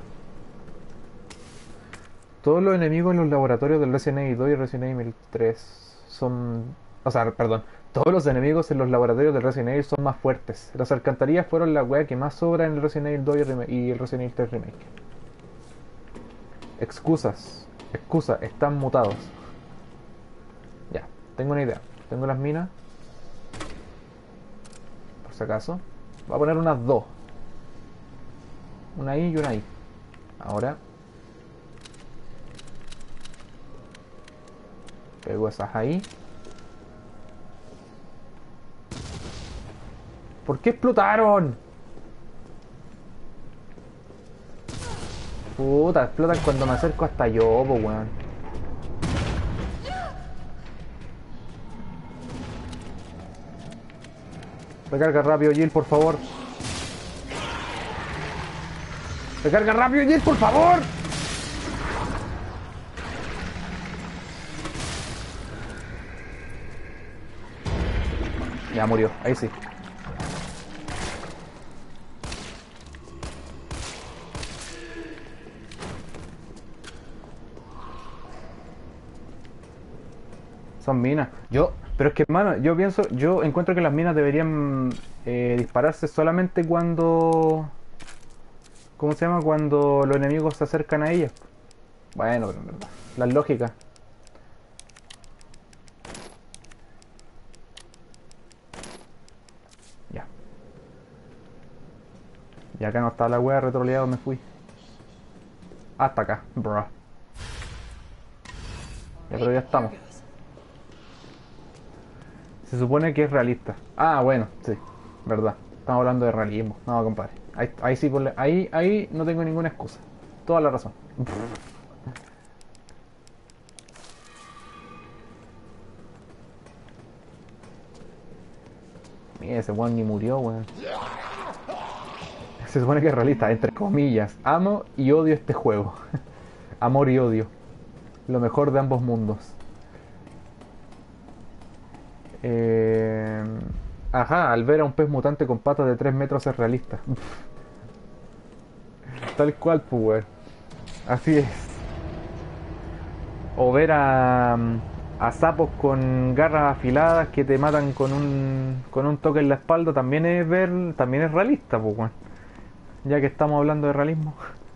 Todos los enemigos en los laboratorios del Resident Evil 2 y Resident Evil 3 son... O sea, perdón. Todos los enemigos en los laboratorios del Resident Evil son más fuertes. Las alcantarillas fueron la wea que más sobra en el Resident Evil 2 y el Resident Evil 3 Remake. Excusa, están mutados. Ya, tengo una idea. Tengo las minas. Por si acaso. Voy a poner unas dos. Una ahí y una ahí. Ahora. Pego esas ahí. ¿Por qué explotaron? Puta, explotan cuando me acerco hasta yo, po, weón. Recarga rápido, Jill, por favor. Recarga rápido, Jill, por favor. Ya murió, ahí sí. Son minas. Pero es que, hermano, yo encuentro que las minas deberían dispararse solamente cuando... ¿Cómo se llama? Cuando los enemigos se acercan a ellas. Bueno, pero en verdad, las lógicas. Ya. Y acá no está la wea, retroleado me fui. Hasta acá, bro. Ya, pero ya estamos. Se supone que es realista. Ah, bueno, sí, verdad. Estamos hablando de realismo. No, compadre. Ahí sí, ahí no tengo ninguna excusa. Toda la razón. Mira, ese weón ni murió, weón. Se supone que es realista, entre comillas. Amo y odio este juego. Amor y odio. Lo mejor de ambos mundos. Ajá, al ver a un pez mutante con patas de 3 metros es realista. Tal cual, pues, weón. Así es. O ver a sapos con garras afiladas que te matan con un toque en la espalda también es realista, pues, weón. Ya que estamos hablando de realismo.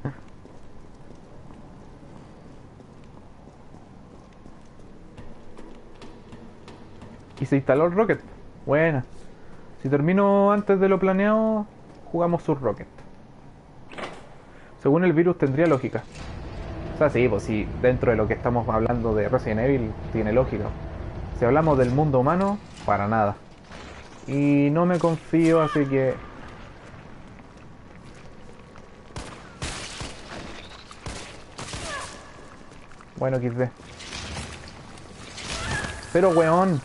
Y se instaló el Rocket. Buena. Si termino antes de lo planeado, jugamos su Rocket. Según el virus tendría lógica. O sea, sí, pues sí, dentro de lo que estamos hablando de Resident Evil tiene lógica. Si hablamos del mundo humano, para nada. Y no me confío, así que... Bueno, XD. Pero weón.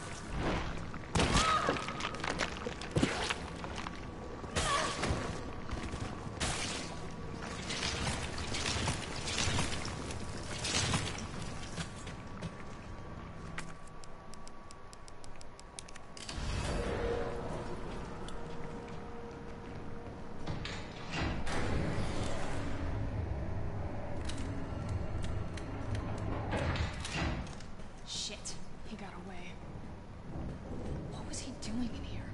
Shit, he got away. What was he doing in here?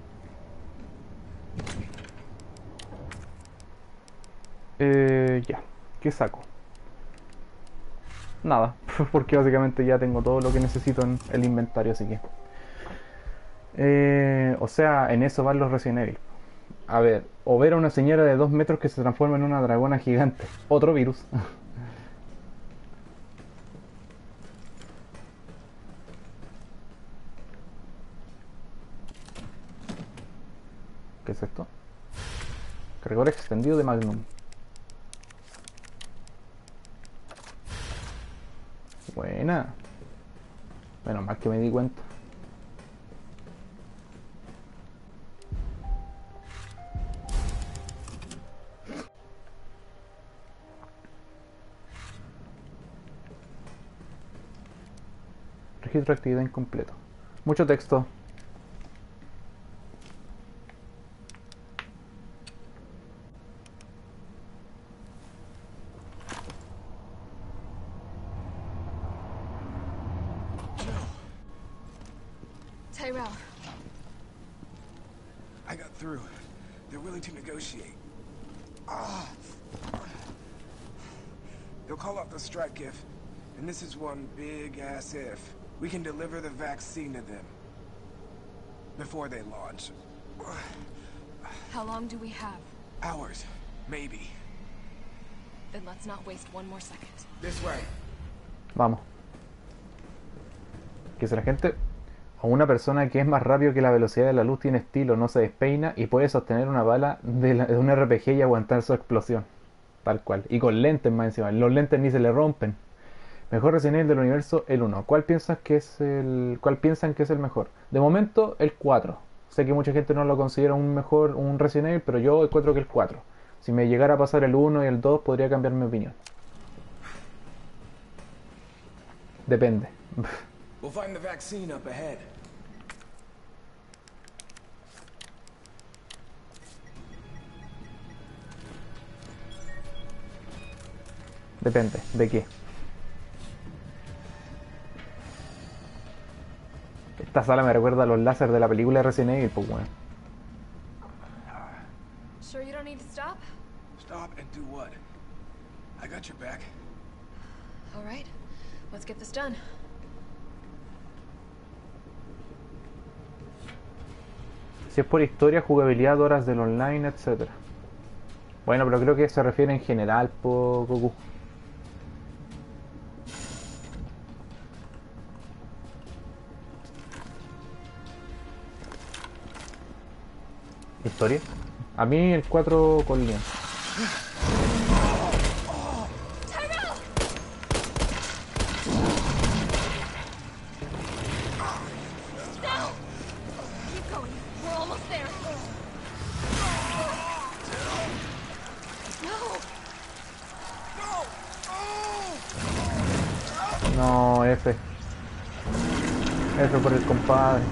Ya. ¿Qué saco? Nada, porque básicamente ya tengo todo lo que necesito en el inventario, así que... o sea, en eso van los Resident Evil. A ver, o ver a una señora de 2 metros que se transforma en una dragona gigante. Otro virus. ¿Qué es esto? Cargador extendido de Magnum. Buena. Menos mal que me di cuenta. Registro de actividad incompleto. Mucho texto. Tyrell. I got through. They're willing to negotiate. They'll call off the strike if, and this is one big-ass if, we can deliver the vaccine to them. Before they launch. How long do we have? Hours. Maybe. Then let's not waste one more second. This way. Vamos. Que si la gente o una persona que es más rápido que la velocidad de la luz tiene estilo, no se despeina y puede sostener una bala de un RPG y aguantar su explosión. Tal cual. Y con lentes más encima. Los lentes ni se le rompen. Mejor Resident Evil del universo, el 1. ¿Cuál piensan que es el mejor? De momento, el 4. Sé que mucha gente no lo considera un Resident Evil, pero yo encuentro que el 4. Si me llegara a pasar el 1 y el 2, podría cambiar mi opinión. Depende. We'll find the vaccine up ahead. Depende. ¿De qué? Esta sala me recuerda a los láser de la película de Resident Evil, pues bueno. Sure you don't need to stop? Stop and do what? I got your back. All right. Let's get this done. Si es por historia, jugabilidad, horas del online, etc. Bueno, pero creo que se refiere en general, por Goku. ¿Historia? A mí el 4 con Leon. Tyrell! Now! Keep going. We're almost there. No! No, F. F por el compadre.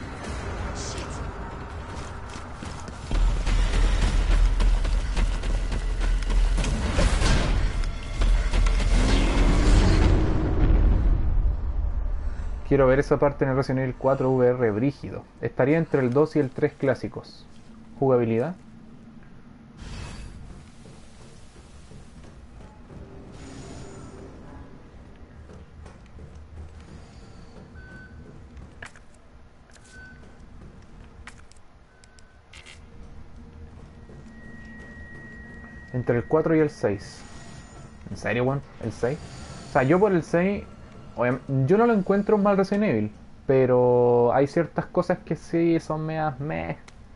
Quiero ver esa parte en el Resident Evil 4 VR brígido. Estaría entre el 2 y el 3 clásicos. ¿Jugabilidad? Entre el 4 y el 6. ¿En serio, weón? ¿El 6? O sea, yo por el 6... yo no lo encuentro un mal Resident Evil, pero hay ciertas cosas que sí son medias meh.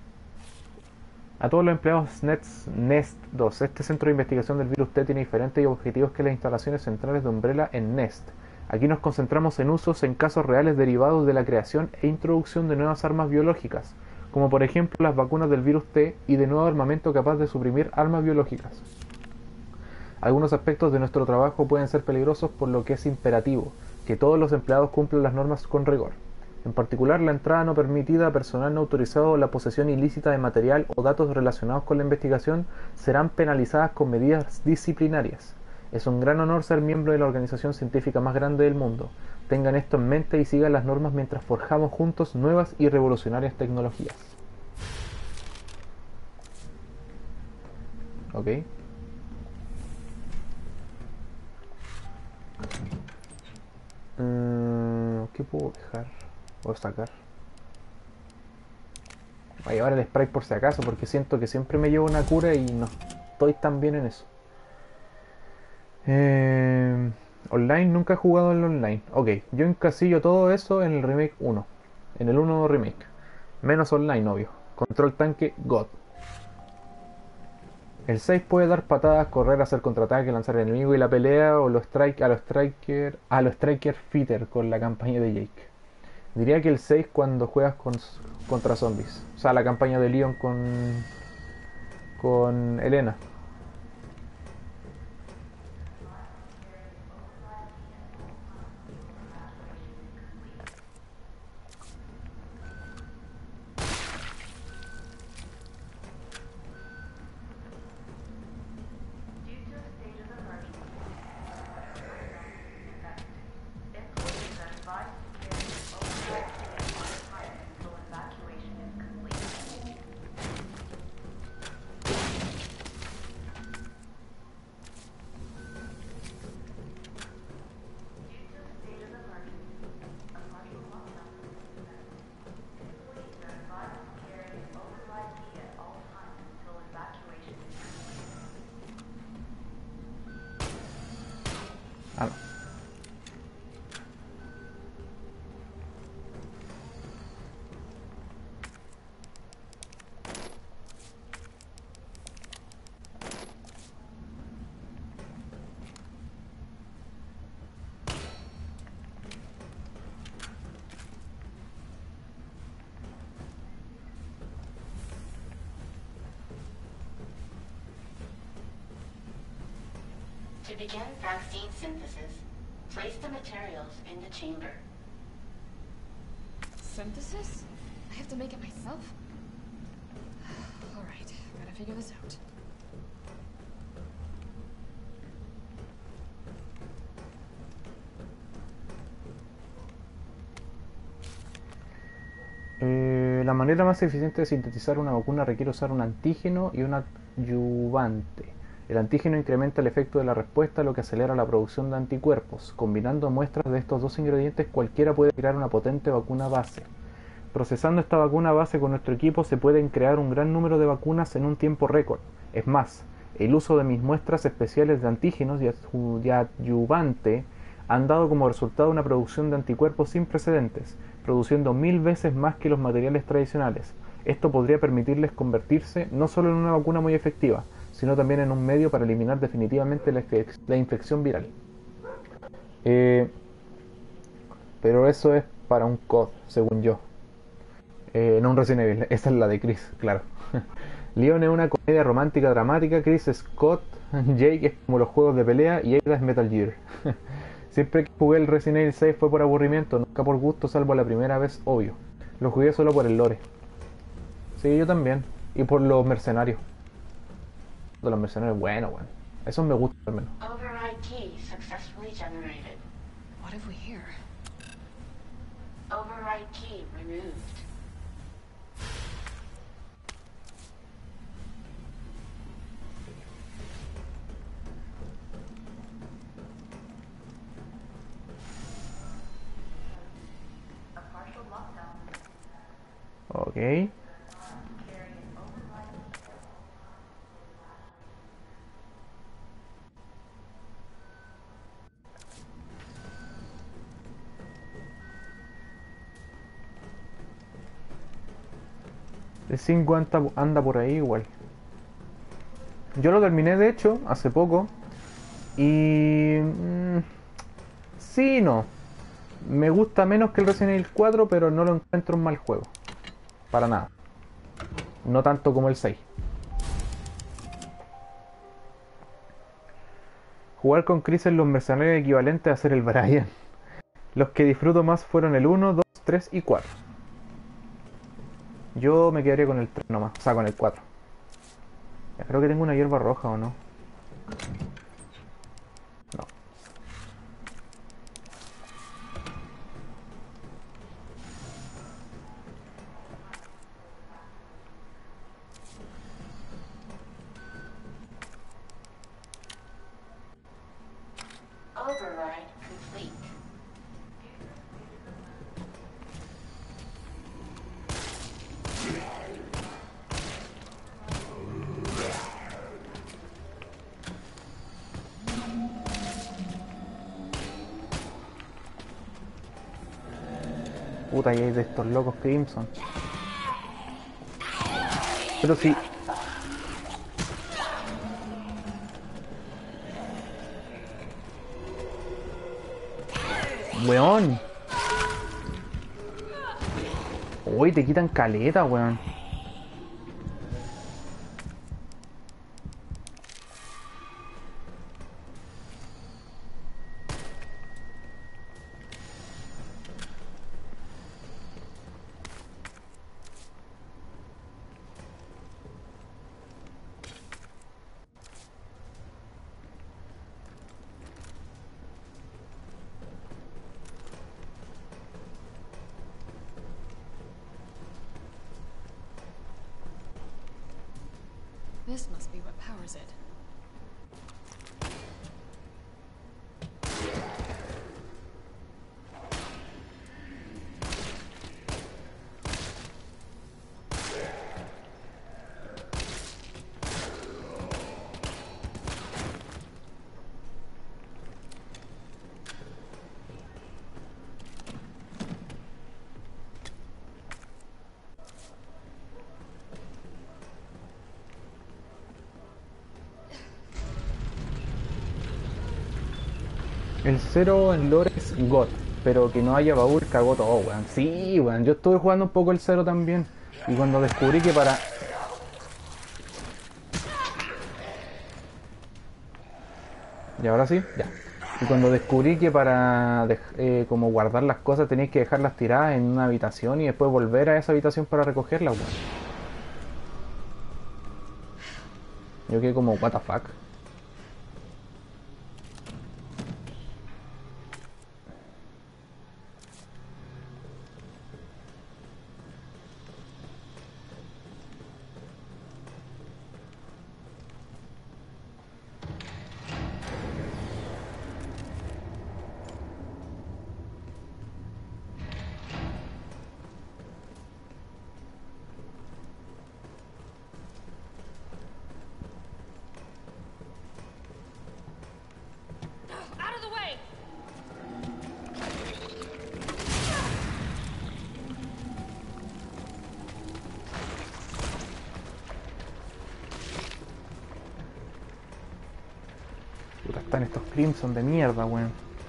A todos los empleados Nest 2, este centro de investigación del virus T tiene diferentes objetivos que las instalaciones centrales de Umbrella en Nest. Aquí nos concentramos en usos en casos reales derivados de la creación e introducción de nuevas armas biológicas, como por ejemplo las vacunas del virus T y de nuevo armamento capaz de suprimir armas biológicas. Algunos aspectos de nuestro trabajo pueden ser peligrosos, por lo que es imperativo que todos los empleados cumplan las normas con rigor. En particular, la entrada no permitida a personal no autorizado o la posesión ilícita de material o datos relacionados con la investigación serán penalizadas con medidas disciplinarias. Es un gran honor ser miembro de la organización científica más grande del mundo. Tengan esto en mente y sigan las normas mientras forjamos juntos nuevas y revolucionarias tecnologías. ¿Ok? ¿Qué puedo dejar? ¿Puedo sacar? Voy a llevar el spray por si acaso, porque siento que siempre me llevo una cura y no estoy tan bien en eso. Online, nunca he jugado en el online. Ok, yo encasillo todo eso en el remake 1. En el 1 remake. Menos online, obvio. Control tanque, God. El 6 puede dar patadas, correr, hacer contraataque, lanzar al enemigo y la pelea o a los striker fitter con la campaña de Jake. Diría que el 6 cuando juegas contra zombies. O sea, la campaña de Leon con Elena. Ah, no. To begin vaccine synthesis, place the materials in the chamber. Synthesis? I have to make it myself? Alright, gotta figure this out. La manera más eficiente de sintetizar una vacuna requiere usar un antígeno y un adyuvante. El antígeno incrementa el efecto de la respuesta, lo que acelera la producción de anticuerpos. Combinando muestras de estos dos ingredientes, cualquiera puede crear una potente vacuna base. Procesando esta vacuna base con nuestro equipo, se pueden crear un gran número de vacunas en un tiempo récord. Es más, el uso de mis muestras especiales de antígenos y adyuvante han dado como resultado una producción de anticuerpos sin precedentes, produciendo 1000 veces más que los materiales tradicionales. Esto podría permitirles convertirse no solo en una vacuna muy efectiva, sino también en un medio para eliminar definitivamente la infección viral. Pero eso es para un COD, según yo. No un Resident Evil, esa es la de Chris, claro. Leon es una comedia romántica dramática, Chris es COD, Jake es como los juegos de pelea y Ada es Metal Gear. Siempre que jugué el Resident Evil 6 fue por aburrimiento, nunca por gusto, salvo la primera vez, obvio. Lo jugué solo por el lore. Sí, yo también. Y por los mercenarios. De los mercenarios, bueno. Eso me gusta al menos. Override key successfully generated. What have we here? Override key removed. Ok. El 5 anda por ahí igual. Yo lo terminé de hecho hace poco. Y... sí y no. Me gusta menos que el Resident Evil 4, pero no lo encuentro un mal juego. Para nada. No tanto como el 6. Jugar con Chris en los mercenarios equivalente a ser el Brian. Los que disfruto más fueron el 1, 2, 3 y 4. Yo me quedaría con el 3 nomás, o sea, con el 4. Ya, creo que tengo una hierba roja, ¿o no? No. Override complete. Puta, y hay de estos locos Crimson. Pero sí. weón. Uy, te quitan caleta, weón. This must be what powers it. El cero en lore es God, pero que no haya baúl cagó todo, weón. Sí, weón, yo estuve jugando un poco el cero también. Y cuando descubrí que para... Y ahora sí, ya. Y cuando descubrí que para como guardar las cosas tenéis que dejarlas tiradas en una habitación y después volver a esa habitación para recogerlas, weón. Yo quedé como, what the fuck. Out of the way! Puta, están estos Crimson de mierda, weón.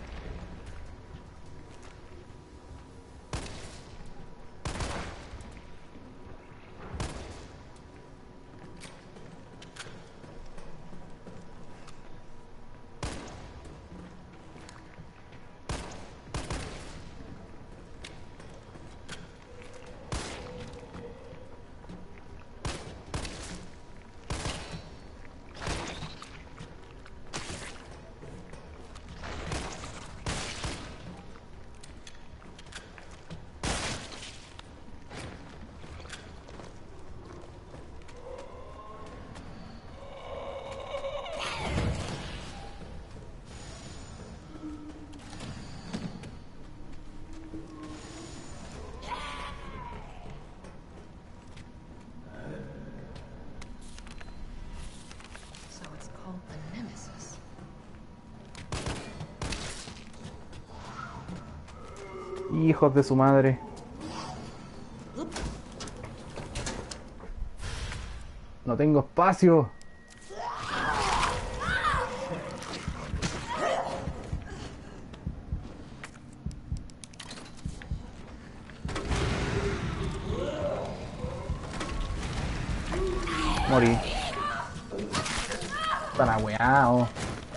So it's called the Nemesis. Hijos de su madre. No tengo espacio. Morí. Están ahueados.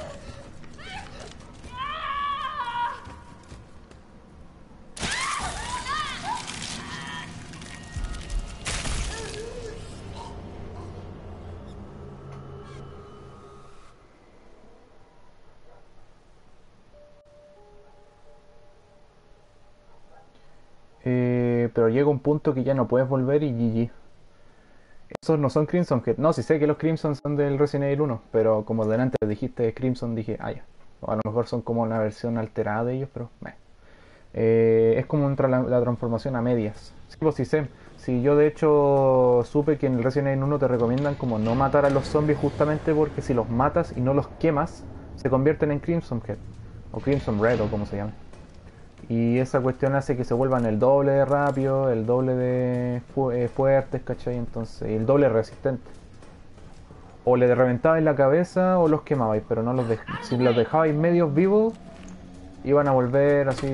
Pero llega un punto que ya no puedes volver y GG. Esos no son Crimson Head. No, sí sé que los Crimson son del Resident Evil 1, pero como delante dijiste Crimson, dije, ah, ya. O a lo mejor son como una versión alterada de ellos, pero es como la transformación a medias. Sí, pues sí sé. Sí, yo de hecho supe que en el Resident Evil 1 te recomiendan como no matar a los zombies justamente porque si los matas y no los quemas, se convierten en Crimson Head. O Crimson Red o como se llame. Y esa cuestión hace que se vuelvan el doble de rápido, el doble de fuertes, ¿cachai? Entonces, el doble resistente. O le reventabais la cabeza o los quemabais, pero no los si los dejabais medios vivos, Iban a volver así.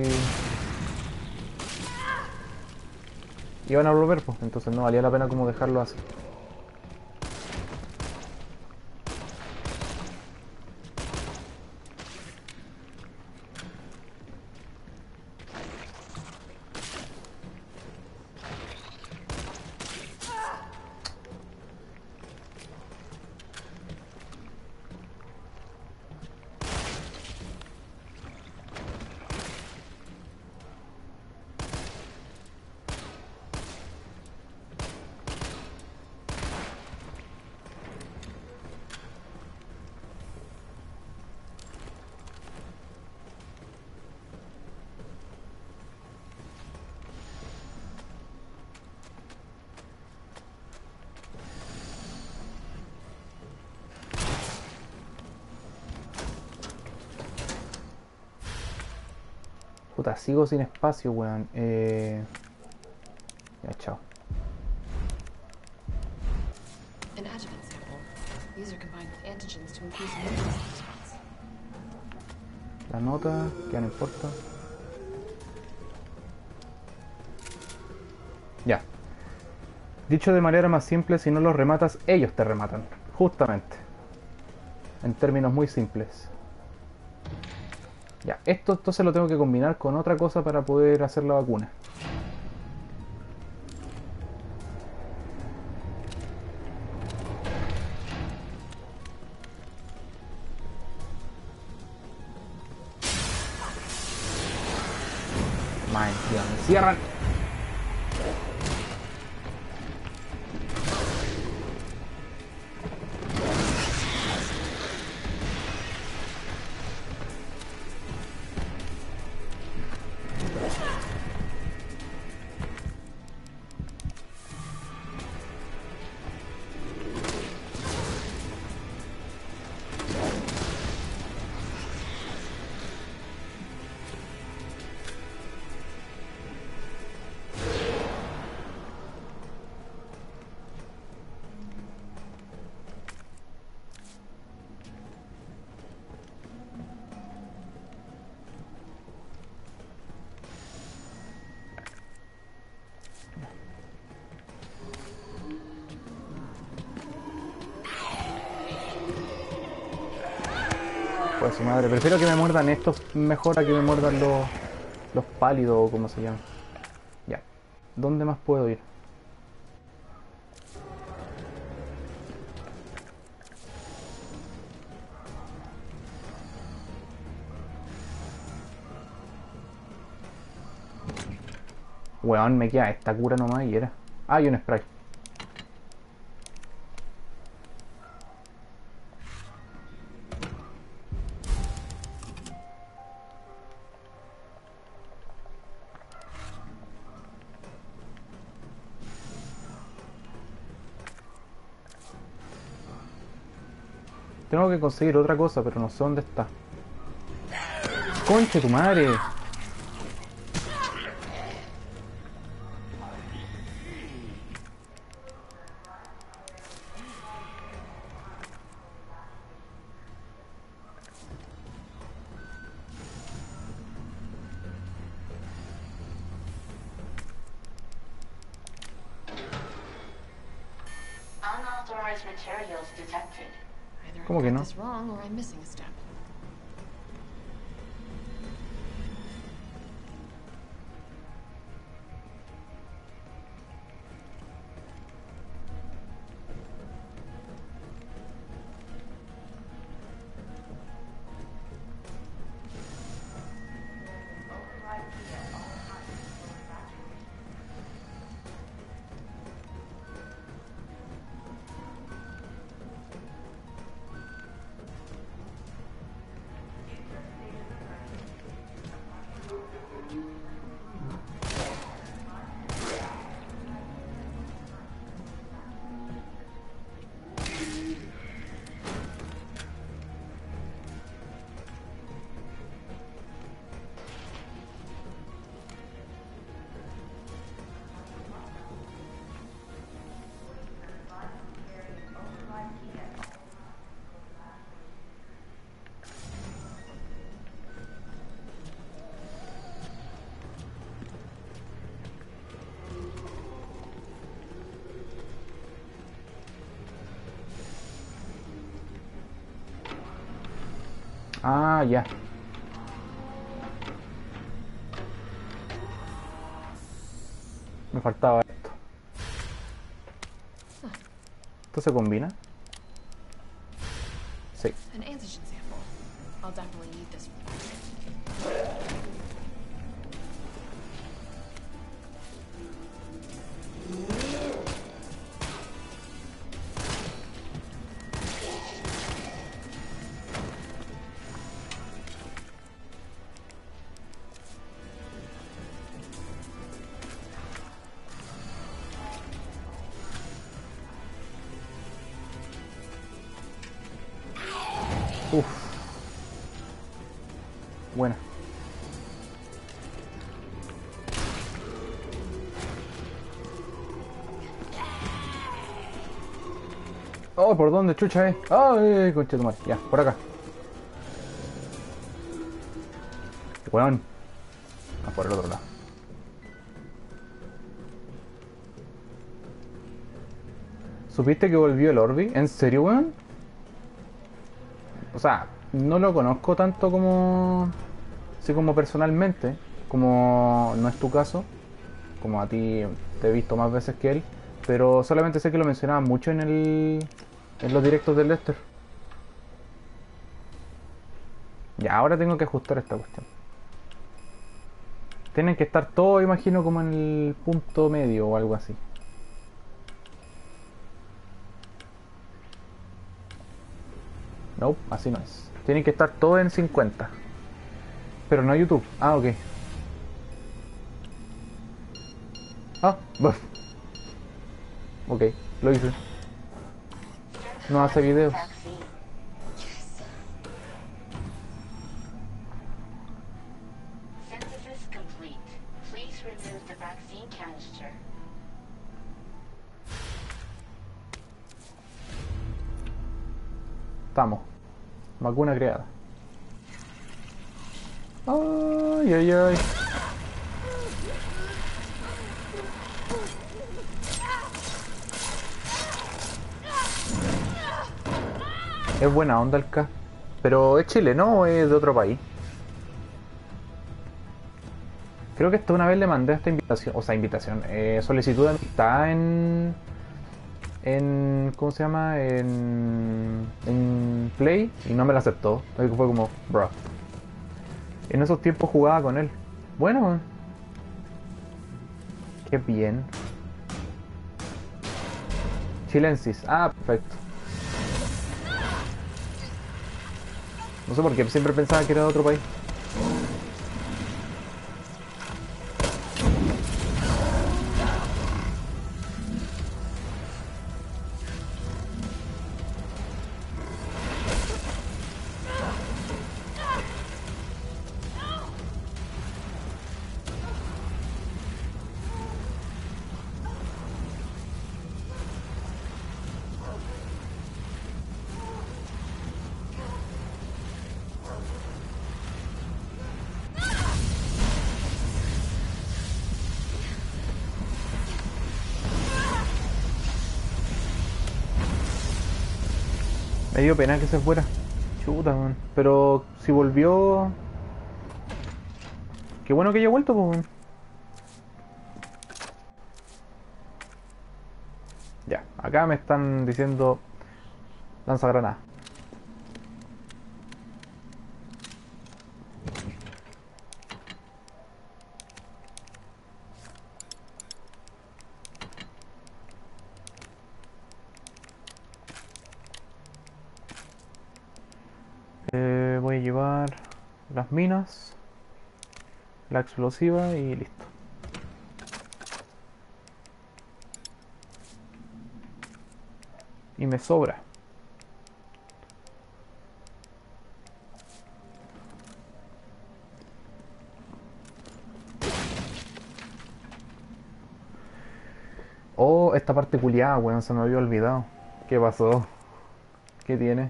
Iban a volver, pues. Entonces no valía la pena como dejarlo así. Puta, sigo sin espacio, weón. Ya, chao. An adjuvant sample. These are combined with antigens to increase immune response. La nota, que no importa. Ya. Dicho de manera más simple, si no los rematas, ellos te rematan. Justamente. En términos muy simples. Ya, esto entonces lo tengo que combinar con otra cosa para poder hacer la vacuna. Madre mía, me cierran. Pues su madre, prefiero que me muerdan estos mejor a que me muerdan los pálidos o como se llaman. Ya. ¿Dónde más puedo ir? Weón, me queda esta cura nomás y era. Ah, y un spray. Tengo que conseguir otra cosa, pero no sé dónde está. ¡Conche tu madre! Unauthorized materials detected. Either I ¿Cómo que got no? this wrong or I'm missing a step. Ah, ya. Me faltaba esto. ¿Esto se combina? Sí. An antigen sample. I'll definitely need this. Uf. Buena. Oh, ¿por dónde, chucha, Ay, concha tu madre. Ya, por acá. Weón. Ah, por el otro lado. ¿Supiste que volvió el Orbi? ¿En serio, weón? O sea, no lo conozco tanto como... Sí, como personalmente. Como no es tu caso. Como a ti te he visto más veces que él. Pero solamente sé que lo mencionaban mucho en los directos del Lester. Ya, ahora tengo que ajustar esta cuestión. Tienen que estar todos, imagino, como en el punto medio o algo así. No, así no es. Tienen que estar todos en 50. Pero no YouTube. Ah, ok. Ah, buf. Ok, lo hice. No hace videos. Vaccine. Synthesis complete. Please remove the vaccine canister. Estamos. Vacuna creada. Ay, ay, ay. Es buena onda el K. Pero es chileno o es de otro país. Creo que esta una vez le mandé esta invitación. O sea, invitación. Solicitud de amistad ¿cómo se llama? En Play. Y no me la aceptó. Fue como, bro. En esos tiempos jugaba con él. Bueno. Qué bien. Chilensis. Ah, perfecto. No sé por qué siempre pensaba que era de otro país. Me dio pena que se fuera. Chuta, man. Pero si volvió... Qué bueno que haya vuelto, pues. Ya, acá me están diciendo lanzagranada. Voy a llevar las minas, la explosiva y listo. Y me sobra. Oh, esta parte culiada, weón, se me había olvidado. ¿Qué pasó? ¿Qué tiene?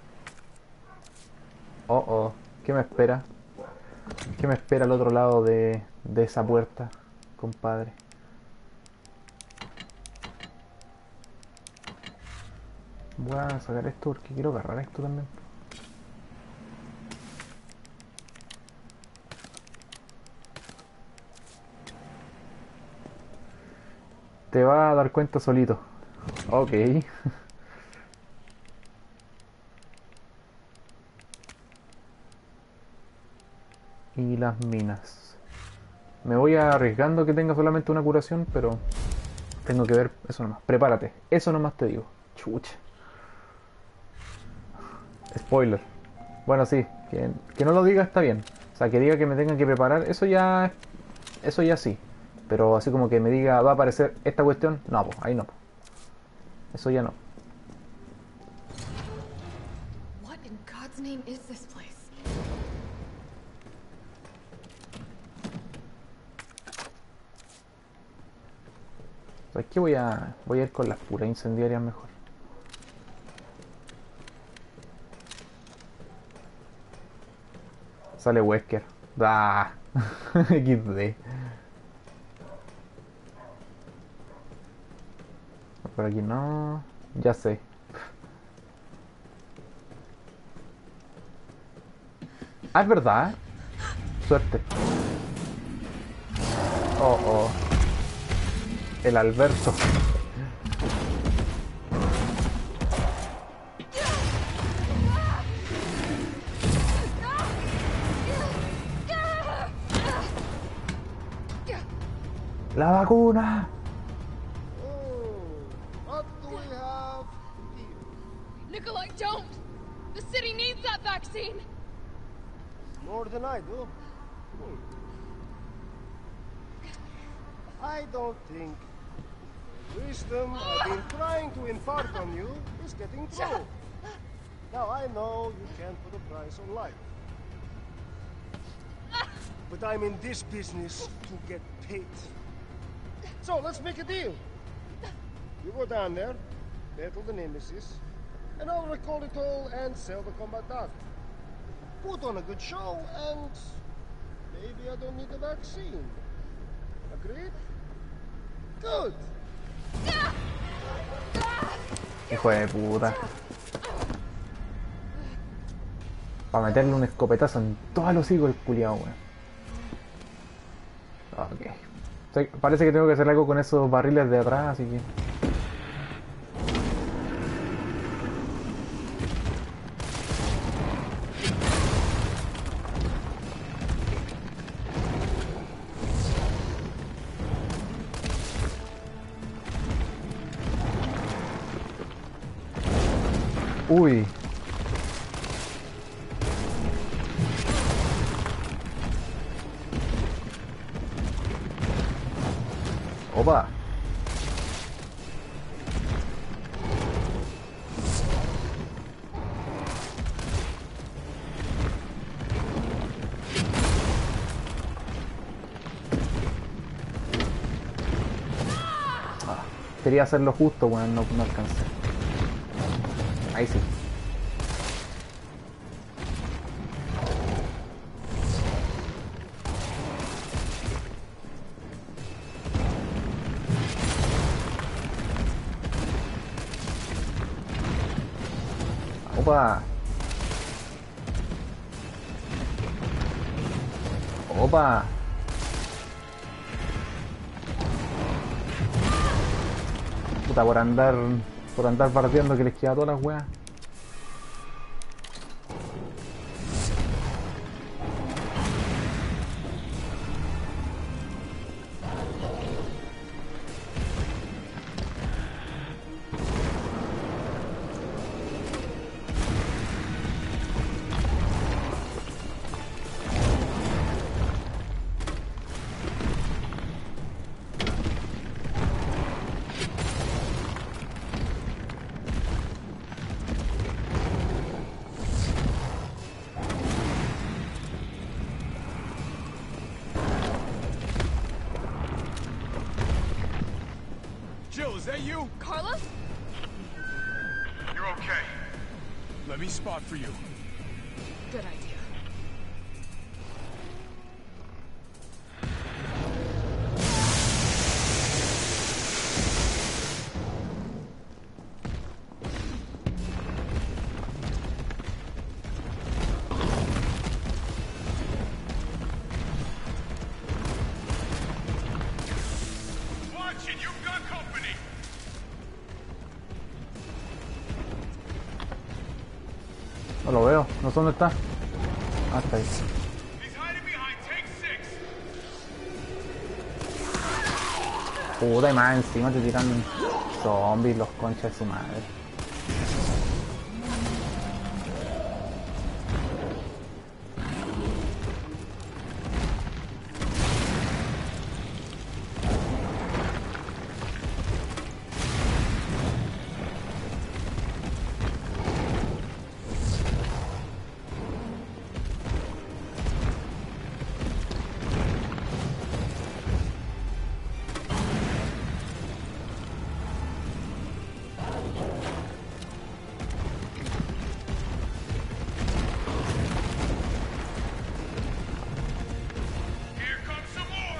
Oh, oh, ¿qué me espera? ¿Qué me espera al otro lado de esa puerta, compadre? Voy a sacar esto porque quiero agarrar esto también. Te va a dar cuenta solito. Ok. Y las minas. Me voy arriesgando que tenga solamente una curación, pero tengo que ver eso nomás. Prepárate. Eso nomás te digo. Chucha. Spoiler. Bueno, sí. Que no lo diga está bien. O sea, que diga que me tenga que preparar, eso ya sí. Pero así como que me diga, va a aparecer esta cuestión, no, pues, ahí no. Eso ya no. What in God's name is this place? ¿Sabes qué? Voy a ir con las puras incendiarias mejor. Sale Wesker. ¡Ah! XD. Por aquí no. Ya sé. Ah, es verdad. Suerte. Oh, oh. El Alberto. La vacuna. What do we have here? Nikolai, don't! The city needs that vaccine! More than I do. I don't think the wisdom I've been trying to impart on you is getting through. Now I know you can't put a price on life. But I'm in this business to get paid. So let's make a deal. You go down there, battle the Nemesis, and I'll recall it all and sell the combat dog. Put on a good show, and maybe I don't need the vaccine. Agreed? Good. Hijo de puta. Para meterle un escopetazo en todos los higos el culiao, weón. Ok. O sea, parece que tengo que hacer algo con esos barriles de atrás, así que... Uy. Opa. Quería hacerlo justo, bueno, no alcancé. Ahí sí. Opa. Opa. Puta, por andar bardeando que les queda todas las weas. Jill, is that you? Carlos? You're okay. Let me spot for you. Good idea. Watch it, you've got company! lo veo. No sé dónde está. Ah, está ahí. He's hiding behind tank 6. Puta, y más encima te tiran zombies, los conchas de su madre. Here comes some more.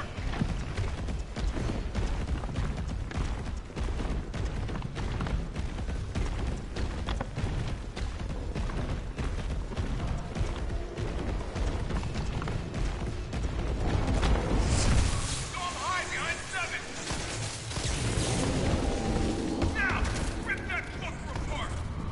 Go hide behind 7. Now, rip that fucker apart.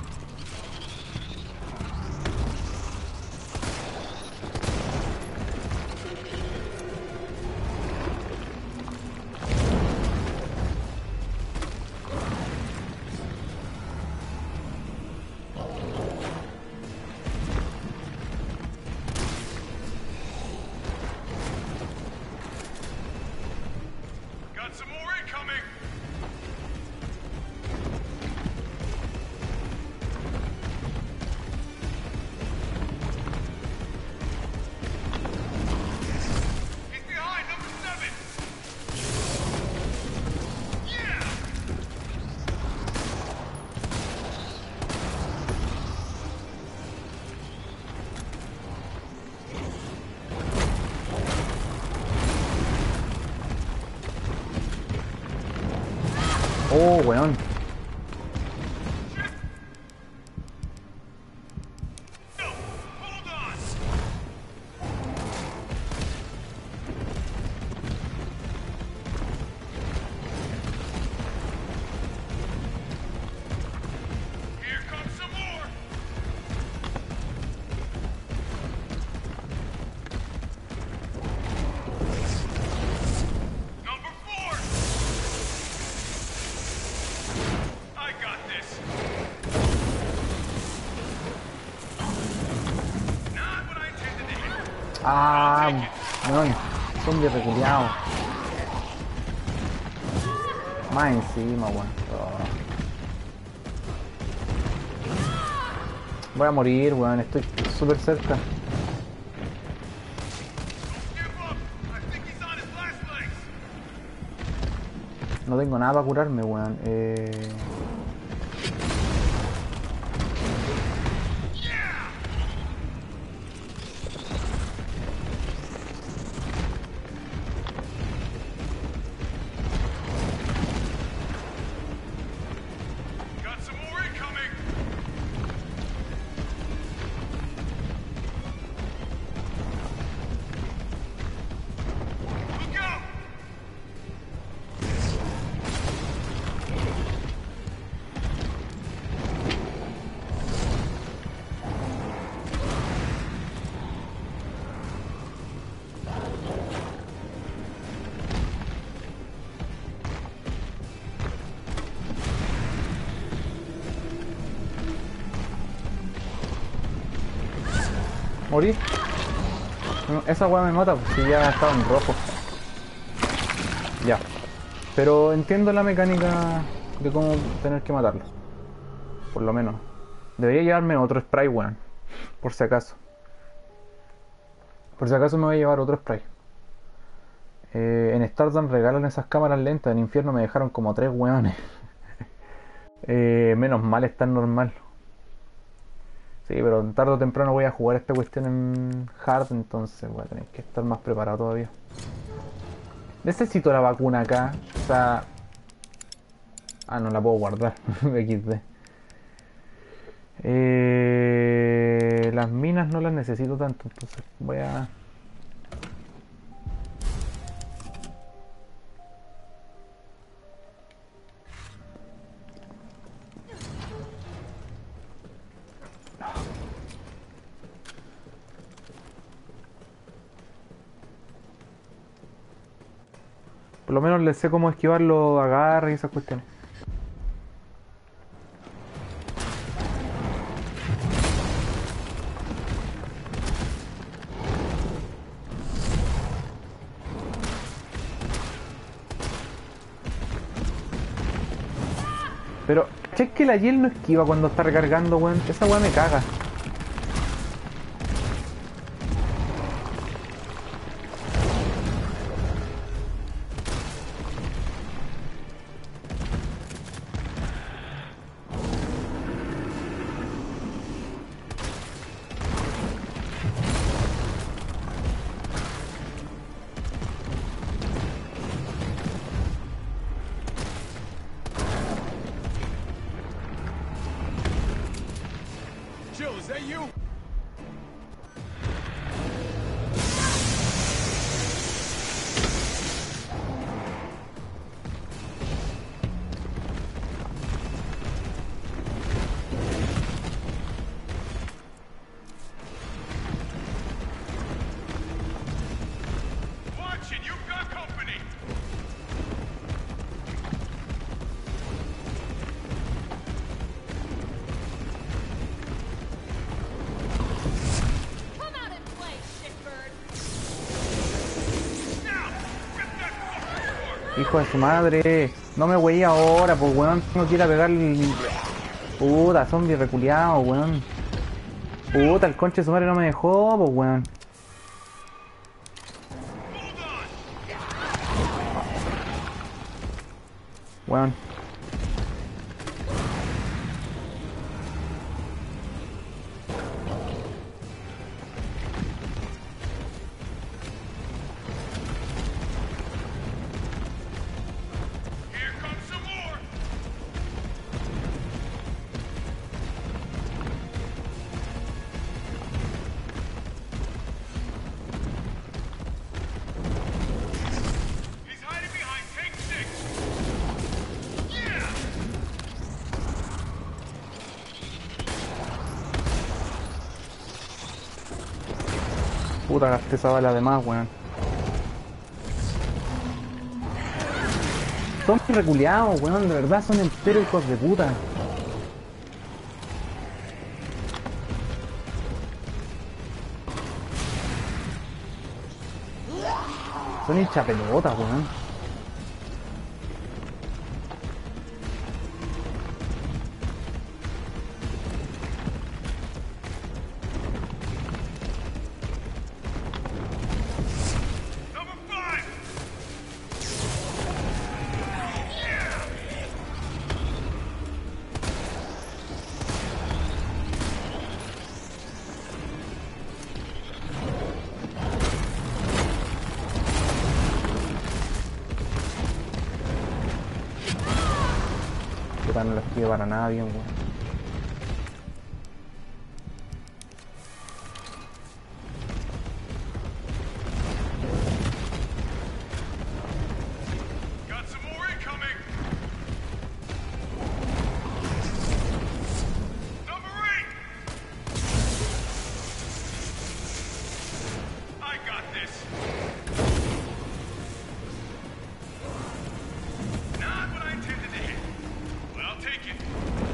Got some more incoming. He's behind number 7. Yeah. Oh, weón. No, hold on. Here comes some more. Number 4. I got this. Not what I intended to hit. Ah, weón. Zombie reculeado. Más encima, weón. Oh. Voy a morir, weón. Estoy súper cerca. Give up. I think he's on his last legs. No tengo nada para curarme, weón. Yeah. Got some more incoming. Look out. ¿Morí? No, esa weá me mata porque ya estaba en rojo. Ya. Pero entiendo la mecánica de cómo tener que matarlos. Por lo menos. Debería llevarme otro spray, weón. Por si acaso. Por si acaso me voy a llevar otro spray. En Stardom regalan esas cámaras lentas. En Infierno me dejaron como 3 weones. Menos mal está en normal. Sí, pero tarde o temprano voy a jugar esta cuestión en hard, entonces voy a tener que estar más preparado todavía. Necesito la vacuna acá. O sea... Ah, no la puedo guardar. XD. Las minas no las necesito tanto, entonces voy a... Por lo menos le sé cómo esquivar los agarres y esas cuestiones. Pero, che, es que la Jill no esquiva cuando está recargando, weón. Esa weá me caga. Jill, is that you? Watch it, you've got company. Come out and play, shitbird. Now, rip that fucker apart. Hijo de su madre. No me weí ahora, pues weón. Tengo que ir a pegarle. Puta, zombie reculeado, weón. Puta, el conche de su madre no me dejó, pues weón. Weón. Here comes some more. He's hiding behind tank 6. Yeah! Puta, gasté esa bala de más, weón. Son reculeados, weón, de verdad son enteros hijos de puta. Son hinchapelotas, weón. Number 5. Puta, no la esquive para nada bien, weón. Got some more incoming. Number 8. I got this. Not what I intended to hit. But I'll take it.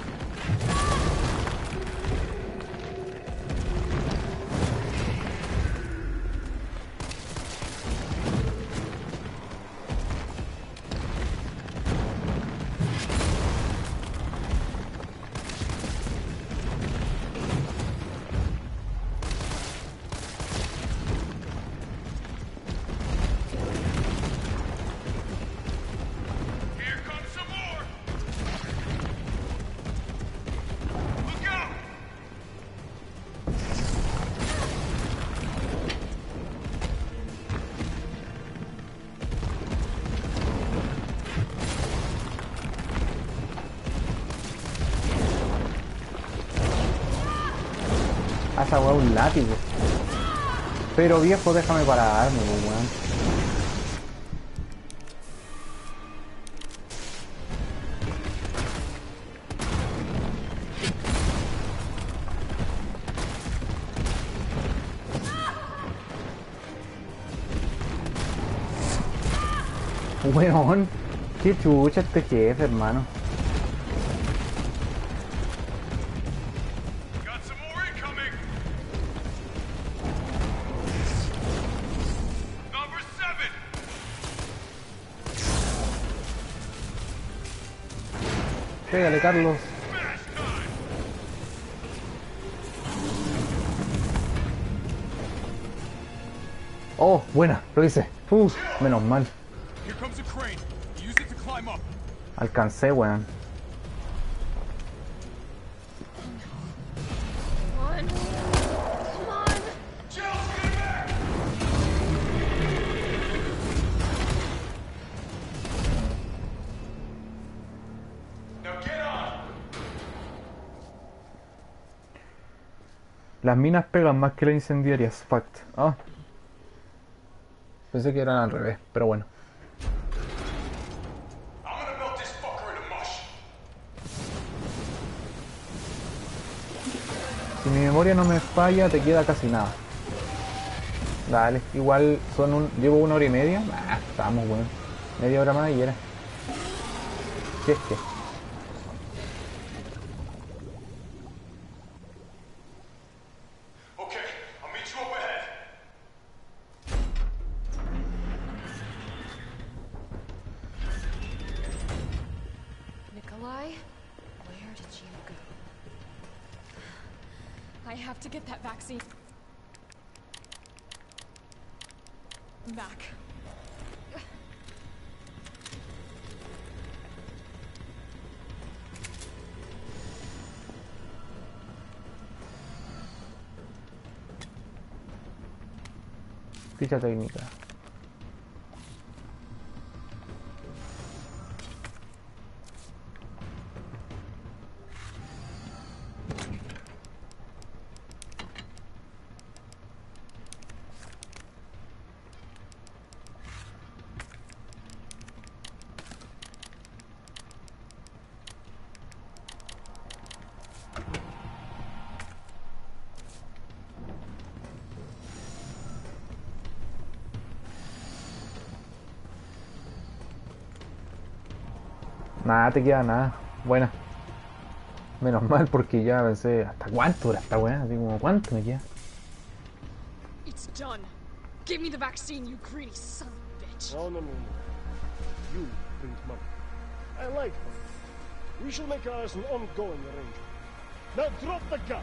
Here comes some more. Look out! Ah, esa weá es un látigo. Pero viejo, déjame pararme, pues, weón. Weón, qué chucha este jefe, hermano. Got some more incoming. Number 7. Pégale, Carlos. Smash time. Oh, buena, lo hice. Menos mal. Here comes a crane. Use it to climb up. Alcancé, weón. Come on. Come on. Jill, get back. Now get on. Las minas pegan más que las incendiarias. Fact. Ah. Pensé que eran al revés, pero bueno. I'm gonna melt this fucker into mush. Si mi memoria no me falla, te queda casi nada. Dale, igual llevo 1 hora y media. Estamos, weón. Media hora más y era. ¿Qué es que? Okay, I'll meet you up ahead. Nikolai? Where did you go? I have to get that vaccine. Back. Ficha técnica. Nada, te queda nada. Buena. Menos mal porque ya pensé, ¿hasta cuánto dura esta weá? Así como, ¿cuánto me queda? It's done. Give me the vaccine, you greedy son of a bitch. No, no, no, no. You print money. I like money. We shall make ours an ongoing arrangement. Now drop the gun.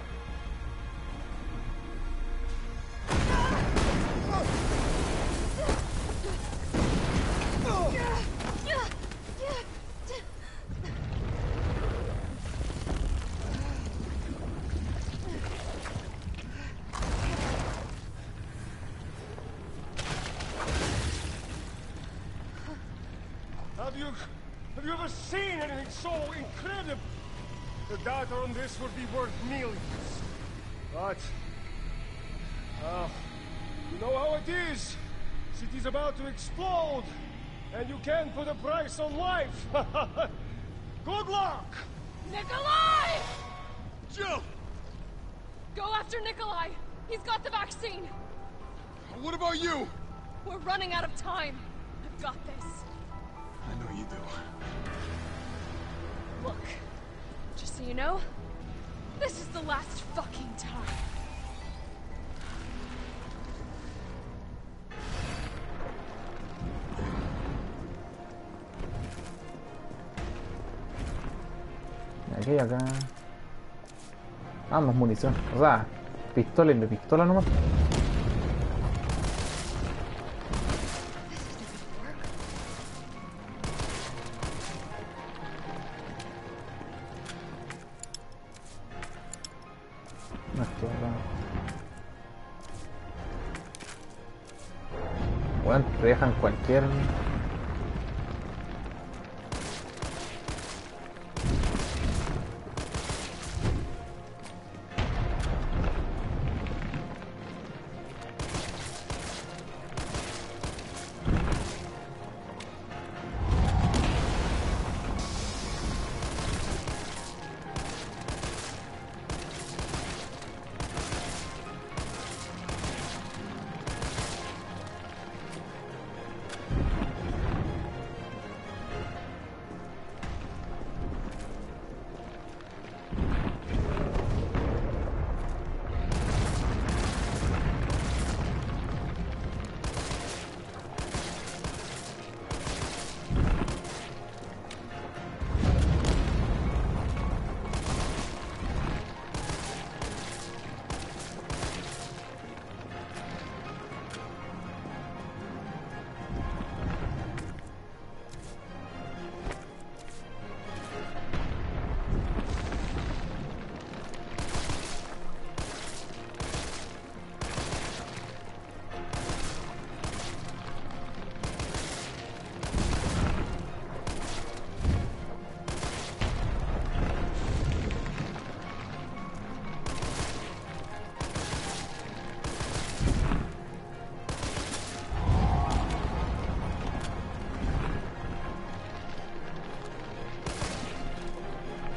Have you ever seen anything so incredible? The data on this would be worth millions. But, you know how it is. City's about to explode, and you can't put a price on life. Good luck! Nikolai! Jill! Go after Nikolai! He's got the vaccine! What about you? We're running out of time. I've got this. I know you do. Look, just so you know, this is the last fucking time. Aquí y acá. Ah, más munición. O sea, pistola y de pistola nomás. No, esto acá. Bueno, te dejan cualquier.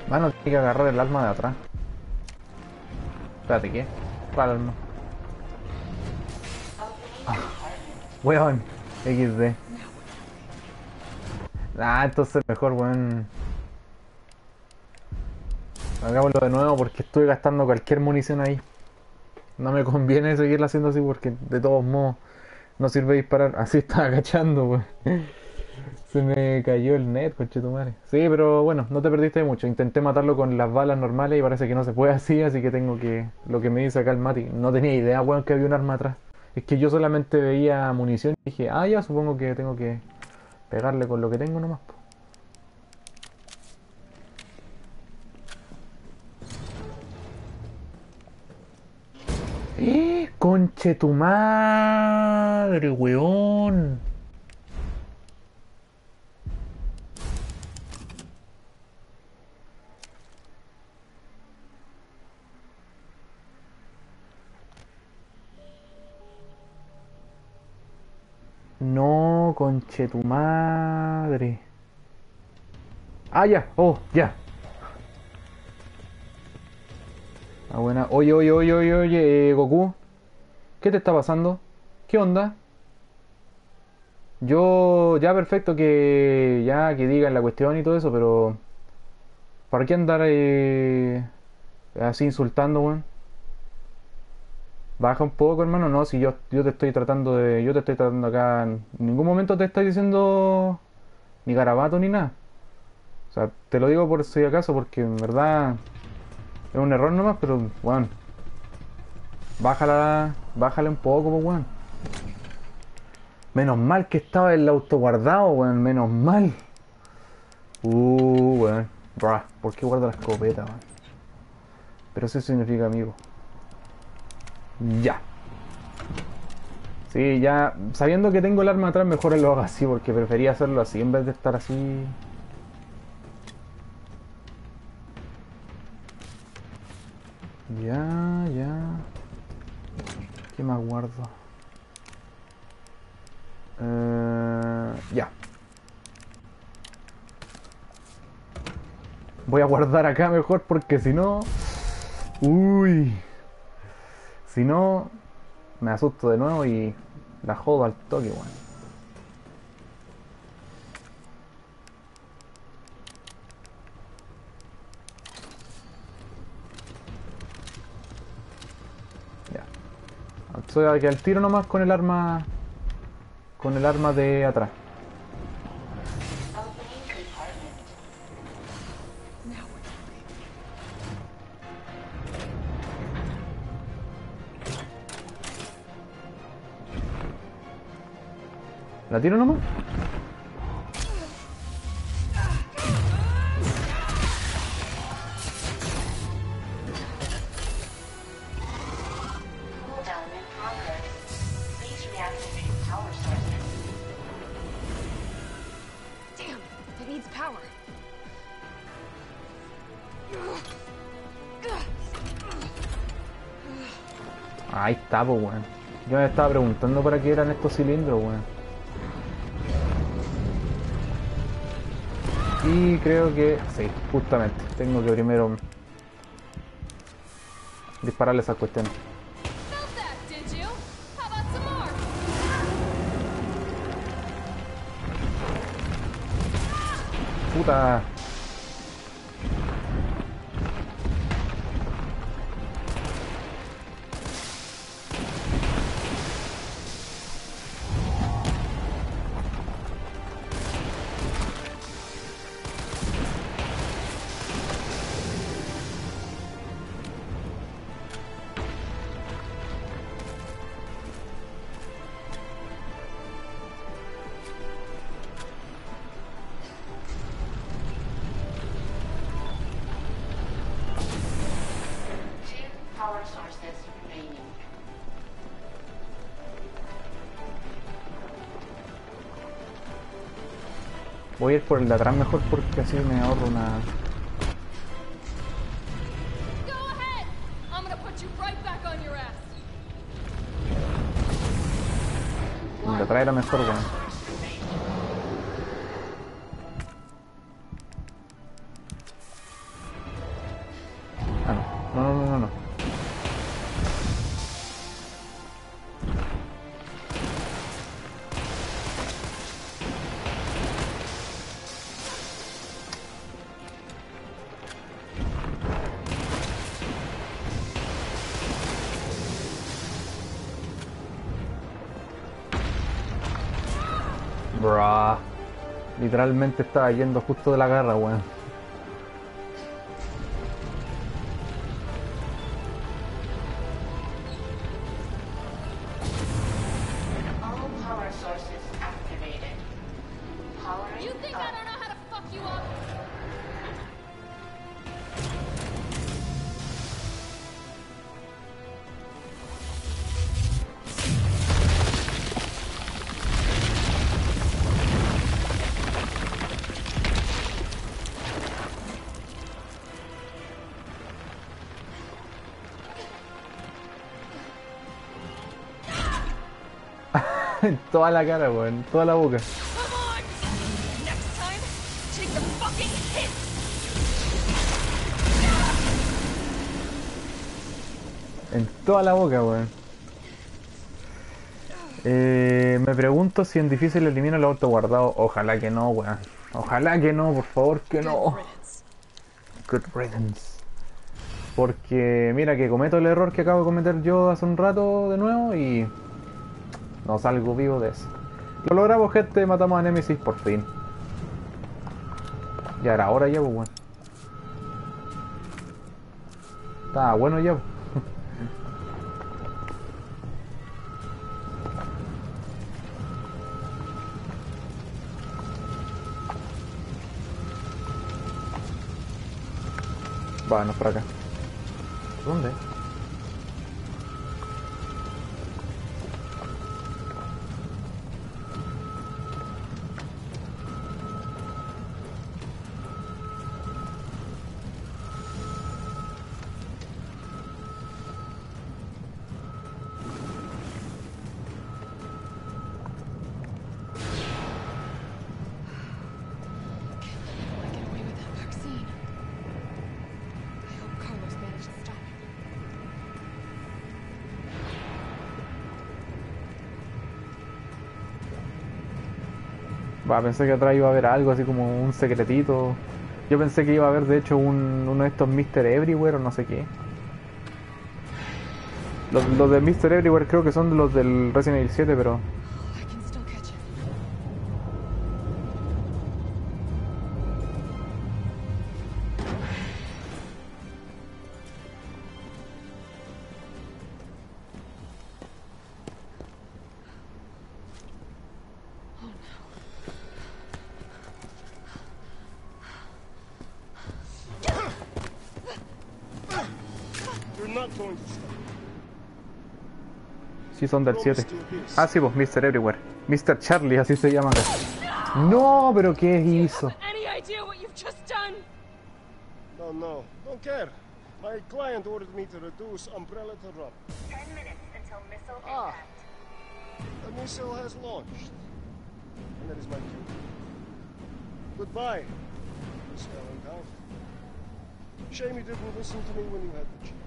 Mano, tiene que agarrar el arma de atrás. Espérate, ¿qué? ¿Cuál arma? Ah, weón, XD. Ah, entonces mejor, weón. Hagámoslo de nuevo porque estoy gastando cualquier munición ahí. No me conviene seguirla haciendo así porque de todos modos no sirve disparar. Así estaba agachando, weón. Se me cayó el net, conchetumare. Sí, pero bueno, no te perdiste de mucho. Intenté matarlo con las balas normales y parece que no se puede así que tengo que... Lo que me dice acá el Mati. No tenía idea, weón, que había un arma atrás. Es que yo solamente veía munición y dije, ah, ya, supongo que tengo que pegarle con lo que tengo nomás, po. Conche tu madre, weón. No, conche tu madre. Ah, ya, oh, ya. Ah, buena. Oye, oye, oye, oye, oye, Goku. ¿Qué te está pasando? ¿Qué onda? Yo, ya perfecto que ya que digan la cuestión y todo eso, pero ¿para qué andar así insultando, weón? Baja un poco, hermano. No, si yo te estoy tratando de, yo te estoy tratando acá, en ningún momento te estoy diciendo ni garabato ni nada. O sea, te lo digo por si acaso, porque en verdad es un error nomás, pero, weón, bájale un poco, pues, weón. Menos mal que estaba el auto guardado, weón, menos mal. Weón. Bruh, ¿por qué guardo la escopeta, weón? Pero eso significa amigo. Ya. Sí, ya. Sabiendo que tengo el arma atrás, mejor lo hago así, porque prefería hacerlo así en vez de estar así. Ya, ya. ¿Qué más guardo? Ya. Voy a guardar acá mejor porque si no... Uy. Si no, me asusto de nuevo y la jodo al toque, weón. Ya. Soy que al tiro nomás con el arma... Con el arma de atrás. ¿La tiro nomás? Cooldown in progress. Please reactivate power sources. Damn, it needs power. Ahí está, pues, weón. Yo me estaba preguntando para qué eran estos cilindros, weón. Y creo que sí, justamente. Tengo que primero dispararle esas cuestiones. Felt that, did you? How about some more? Puta. Power sources remaining. Voy a ir por el de atrás mejor porque así me ahorro una... Go ahead! I'm gonna put you right back on your ass. El de atrás era mejor, weón. Bruh. Literalmente estaba yendo justo de la garra, weón. All power sources activated. Powering You think I don't know how to fuck you up? En toda la cara, weón. En toda la boca. Come on! Next time, take the fucking hit! En toda la boca, weón. Me pregunto si en difícil elimino el auto guardado. Ojalá que no, weón. Ojalá que no, por favor que no. Good riddance. Porque mira que cometo el error que acabo de cometer yo hace un rato de nuevo y no salgo vivo de eso. Lo logramos, gente, matamos a Nemesis por fin. Ya era hora ya, pues, weón. Estaba bueno ya, pues. Vámonos por acá. ¿Dónde? I get away with that vaccine. I hope Carlos managed to stop it. Va, pensé que atrás iba a haber algo así como un secretito. Yo pensé que iba a haber de hecho uno de estos Mr. Everywhere o no sé qué. Los de Mr. Everywhere creo que son los del Resident Evil 7, pero I can still catch him. You're not going to stop. sí son del 7. Ah, sí, pues Mr. Everywhere. Mr. Charlie, así se llama acá. No, pero ¿qué hizo? Any idea what you've just done? No, no, don't care. My client ordered me to reduce Umbrella to rubber. 10 minutes until missile Ah. impact. The missile has launched. And that is my cue. Goodbye, Miss Valentine. Shame you didn't listen to me when you had the chance.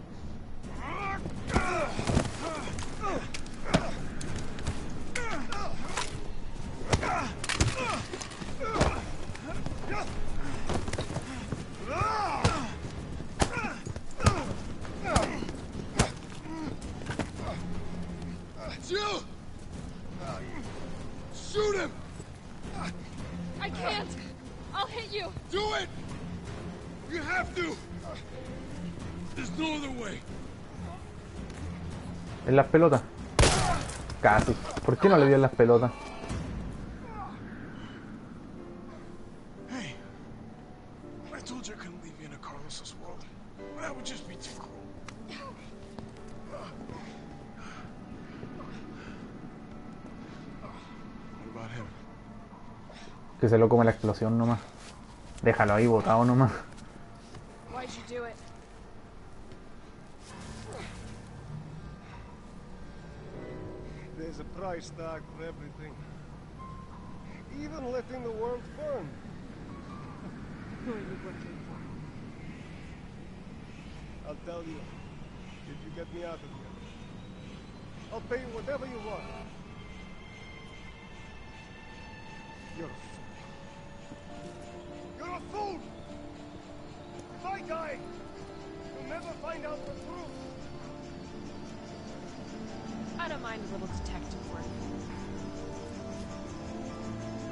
It's you! Shoot him! I can't! I'll hit you! Do it! You have to! There's no other way. En las pelotas. Casi. ¿Por qué no le dio en las pelotas? Hey, I told you I couldn't leave you in a Carlos's world. That would just be too cruel. What about him? Que se lo come la explosión nomás. Déjalo ahí botado nomás. Why'd you do it? There's a price tag for everything. Even letting the world burn. Who are you working for? I'll tell you, if you get me out of here. I'll pay you whatever you want. You're a fool. You're a fool! If I die, you'll never find out the truth. I don't mind a little detective work.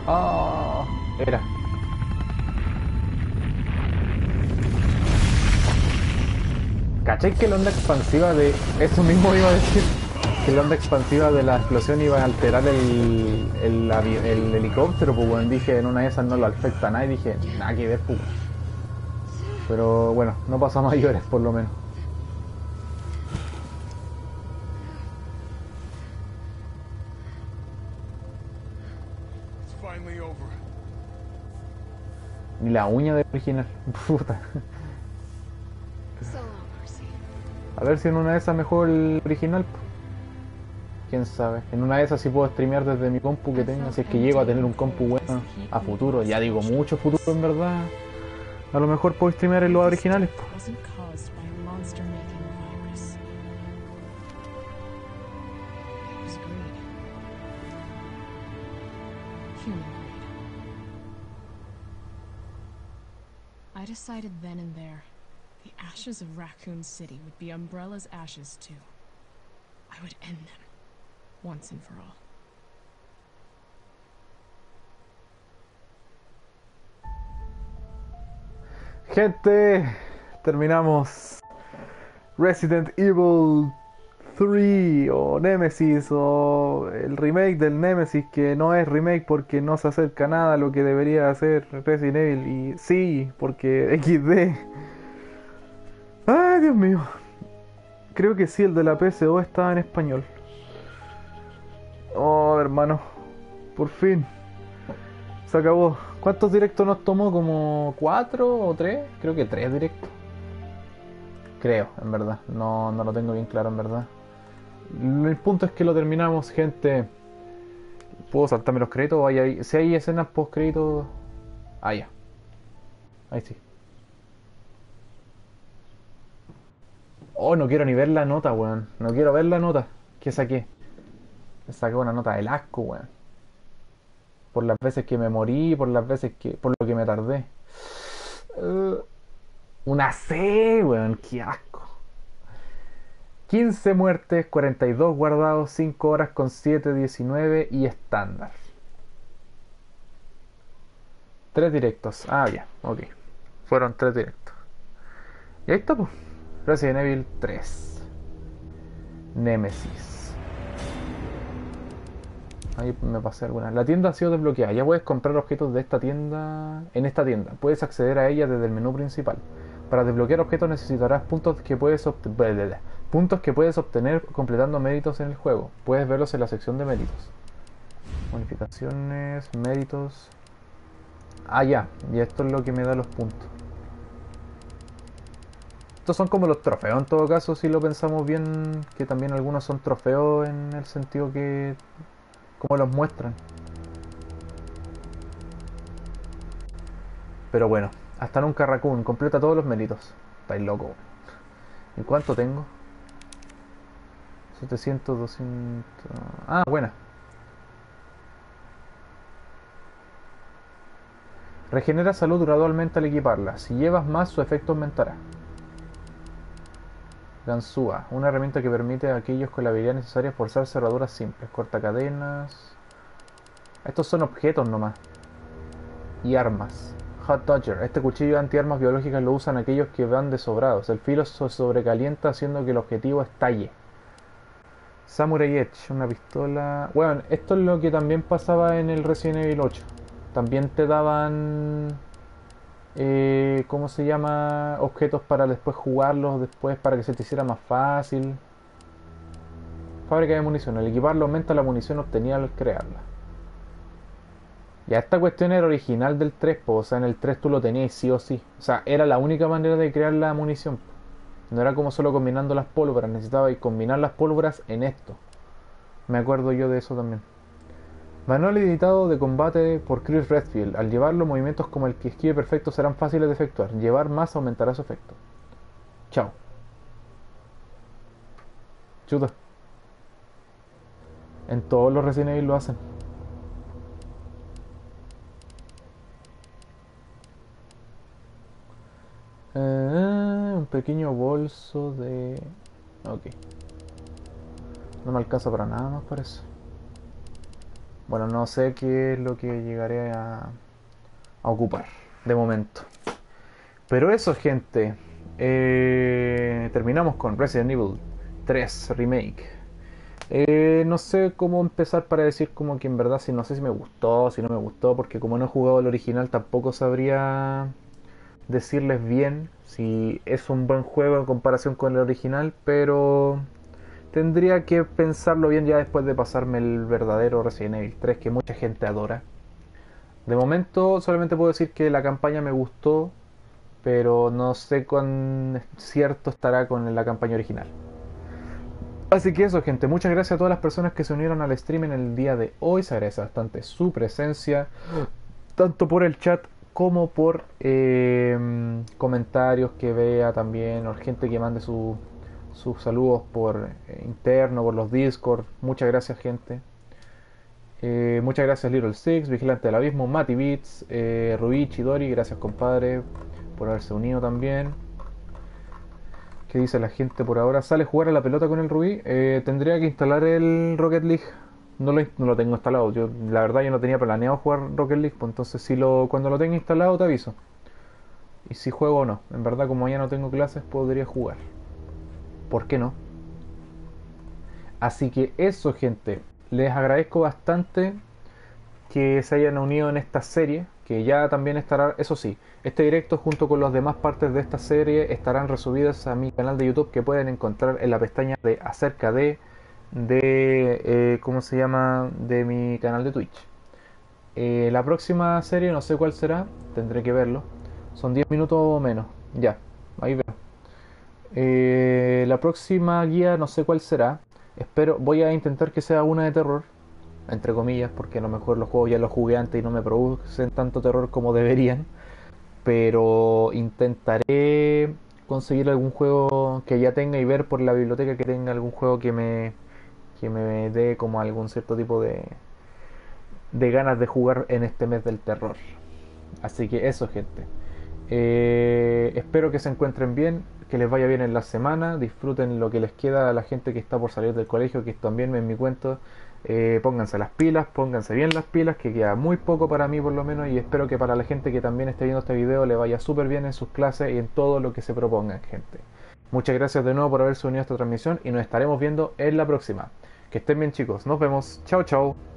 Ah, era. ¿Cachai que la onda expansiva de... Eso mismo iba a decir. Que la onda expansiva de la explosión iba a alterar el helicóptero, pues bueno, dije, en una de esas no lo afecta a nada y dije, nada que ver, pues. Pero bueno, no pasó a mayores, por lo menos. It's finally over. Ni la uña del original. Puta. So long, Percy. A ver si en una de esas mejor el original, pues. Quién sabe. En una de esas sí puedo streamear desde mi compu que tenga, si es que llego a tener un compu bueno a futuro. Ya digo, mucho futuro en verdad. A lo mejor puedo streamear en los originales, pues. Wasn't caused by a monster-making virus. It was greed. Human greed. I decided then and there, the ashes of Raccoon City would be Umbrella's ashes too. I would end them, once and for all. Gente, terminamos Resident Evil 3 o Nemesis o el remake del Nemesis, que no es remake porque no se acerca nada a lo que debería hacer Resident Evil, y sí, porque XD. Ay, Dios mío. Creo que sí, el de la PSO estaba en español. Oh, hermano, por fin se acabó. ¿Cuántos directos nos tomó? ¿Como 4 o 3? Creo que 3 directos. Creo, en verdad. No lo tengo bien claro, en verdad. El punto es que lo terminamos, gente. ¿Puedo saltarme los créditos? Si hay escenas post créditos... Ah, ya. Ahí sí. Oh, no quiero ni ver la nota, weón. No quiero ver la nota. ¿Qué saqué? Saqué una nota del asco, weón. Por las veces que me morí, por lo que me tardé. Una C, weón, qué asco. 15 muertes, 42 guardados, 5 horas con 7, 19 y estándar. 3 directos. Ah, ya, ok. Fueron 3 directos. Y ahí está, pues. Resident Evil 3. Nemesis. Ahí me pasé algunas. La tienda ha sido desbloqueada. Ya puedes comprar objetos de esta tienda. En esta tienda puedes acceder a ella desde el menú principal. Para desbloquear objetos necesitarás puntos que puedes obtener completando méritos en el juego. Puedes verlos en la sección de méritos. Bonificaciones, méritos. Ah, ya. Y esto es lo que me da los puntos. Estos son como los trofeos en todo caso, si lo pensamos bien, que también algunos son trofeos en el sentido que... como los muestran. Pero bueno, hasta nunca Raccoon, completa todos los méritos. Estáis loco. ¿Y cuánto tengo? 700, 200... Ah, buena. Regenera salud gradualmente al equiparla. Si llevas más, su efecto aumentará. Ganzúa, una herramienta que permite a aquellos con la habilidad necesaria forzar cerraduras simples. Cortacadenas. Estos son objetos nomás. Y armas. Hot Dodger, este cuchillo antiarmas biológicas lo usan aquellos que van desobrados. El filo se sobrecalienta haciendo que el objetivo estalle. Samurai Edge, una pistola... Bueno, esto es lo que también pasaba en el Resident Evil 8. También te daban... ¿cómo se llama? Objetos para después jugarlos, después para que se te hiciera más fácil. Fábrica de munición. Al equiparlo aumenta la munición obtenida al crearla. Ya, esta cuestión era original del 3, o sea, en el 3 tú lo tenías sí o sí. O sea, era la única manera de crear la munición. No era como solo combinando las pólvoras, necesitaba combinar las pólvoras en esto. Me acuerdo yo de eso también. Manual editado de combate por Chris Redfield. Al llevarlo, movimientos como el que esquive perfecto serán fáciles de efectuar. Llevar más aumentará su efecto. Chao. Chuta. En todos los Resident Evil lo hacen. Un pequeño bolso de... Ok. No me alcanza para nada más, parece. bueno, no sé qué es lo que llegaré a ocupar de momento. Pero eso, gente. Terminamos con Resident Evil 3 Remake. No sé cómo empezar para decir como que en verdad si no sé si me gustó, si no me gustó, porque como no he jugado el original tampoco sabría decirles bien si es un buen juego en comparación con el original, pero tendría que pensarlo bien ya después de pasarme el verdadero Resident Evil 3 que mucha gente adora. De momento solamente puedo decir que la campaña me gustó, pero no sé cuán cierto estará con la campaña original. Así que eso, gente, muchas gracias a todas las personas que se unieron al stream en el día de hoy. Se agradece bastante su presencia, tanto por el chat como por comentarios que vea también, o gente que mande sus saludos por interno, por los Discord. Muchas gracias, gente. Muchas gracias Little Six, Vigilante del Abismo, Mati Beats, Rubí, Chidori, gracias compadre por haberse unido también. ¿Qué dice la gente por ahora? ¿Sale a jugar a la pelota con el Rubí? Tendría que instalar el Rocket League. No lo tengo instalado. La verdad yo no tenía planeado jugar Rocket League, pues entonces cuando lo tenga instalado te aviso. Y si juego o no. En verdad como ya no tengo clases podría jugar. ¿Por qué no? Así que eso, gente. Les agradezco bastante que se hayan unido en esta serie, que ya también estará, eso sí, este directo junto con las demás partes de esta serie estarán resubidas a mi canal de YouTube, que pueden encontrar en la pestaña de acerca de ¿cómo se llama? De mi canal de Twitch. La próxima serie no sé cuál será, tendré que verlo. Son 10 minutos o menos, ya, ahí veo. La próxima guía no sé cuál será. Voy a intentar que sea una de terror, entre comillas, porque a lo mejor los juegos ya los jugué antes y no me producen tanto terror como deberían. Pero intentaré conseguir algún juego que ya tenga y ver por la biblioteca que tenga algún juego que me dé como algún cierto tipo de ganas de jugar en este mes del terror. Así que eso, gente. Espero que se encuentren bien, que les vaya bien en la semana, disfruten lo que les queda a la gente que está por salir del colegio, que también en mi cuento. Pónganse las pilas, pónganse bien las pilas, que queda muy poco para mí por lo menos, y espero que para la gente que también esté viendo este video le vaya súper bien en sus clases y en todo lo que se propongan, gente. Muchas gracias de nuevo por haberse unido a esta transmisión y nos estaremos viendo en la próxima. Que estén bien, chicos, nos vemos, chao chao.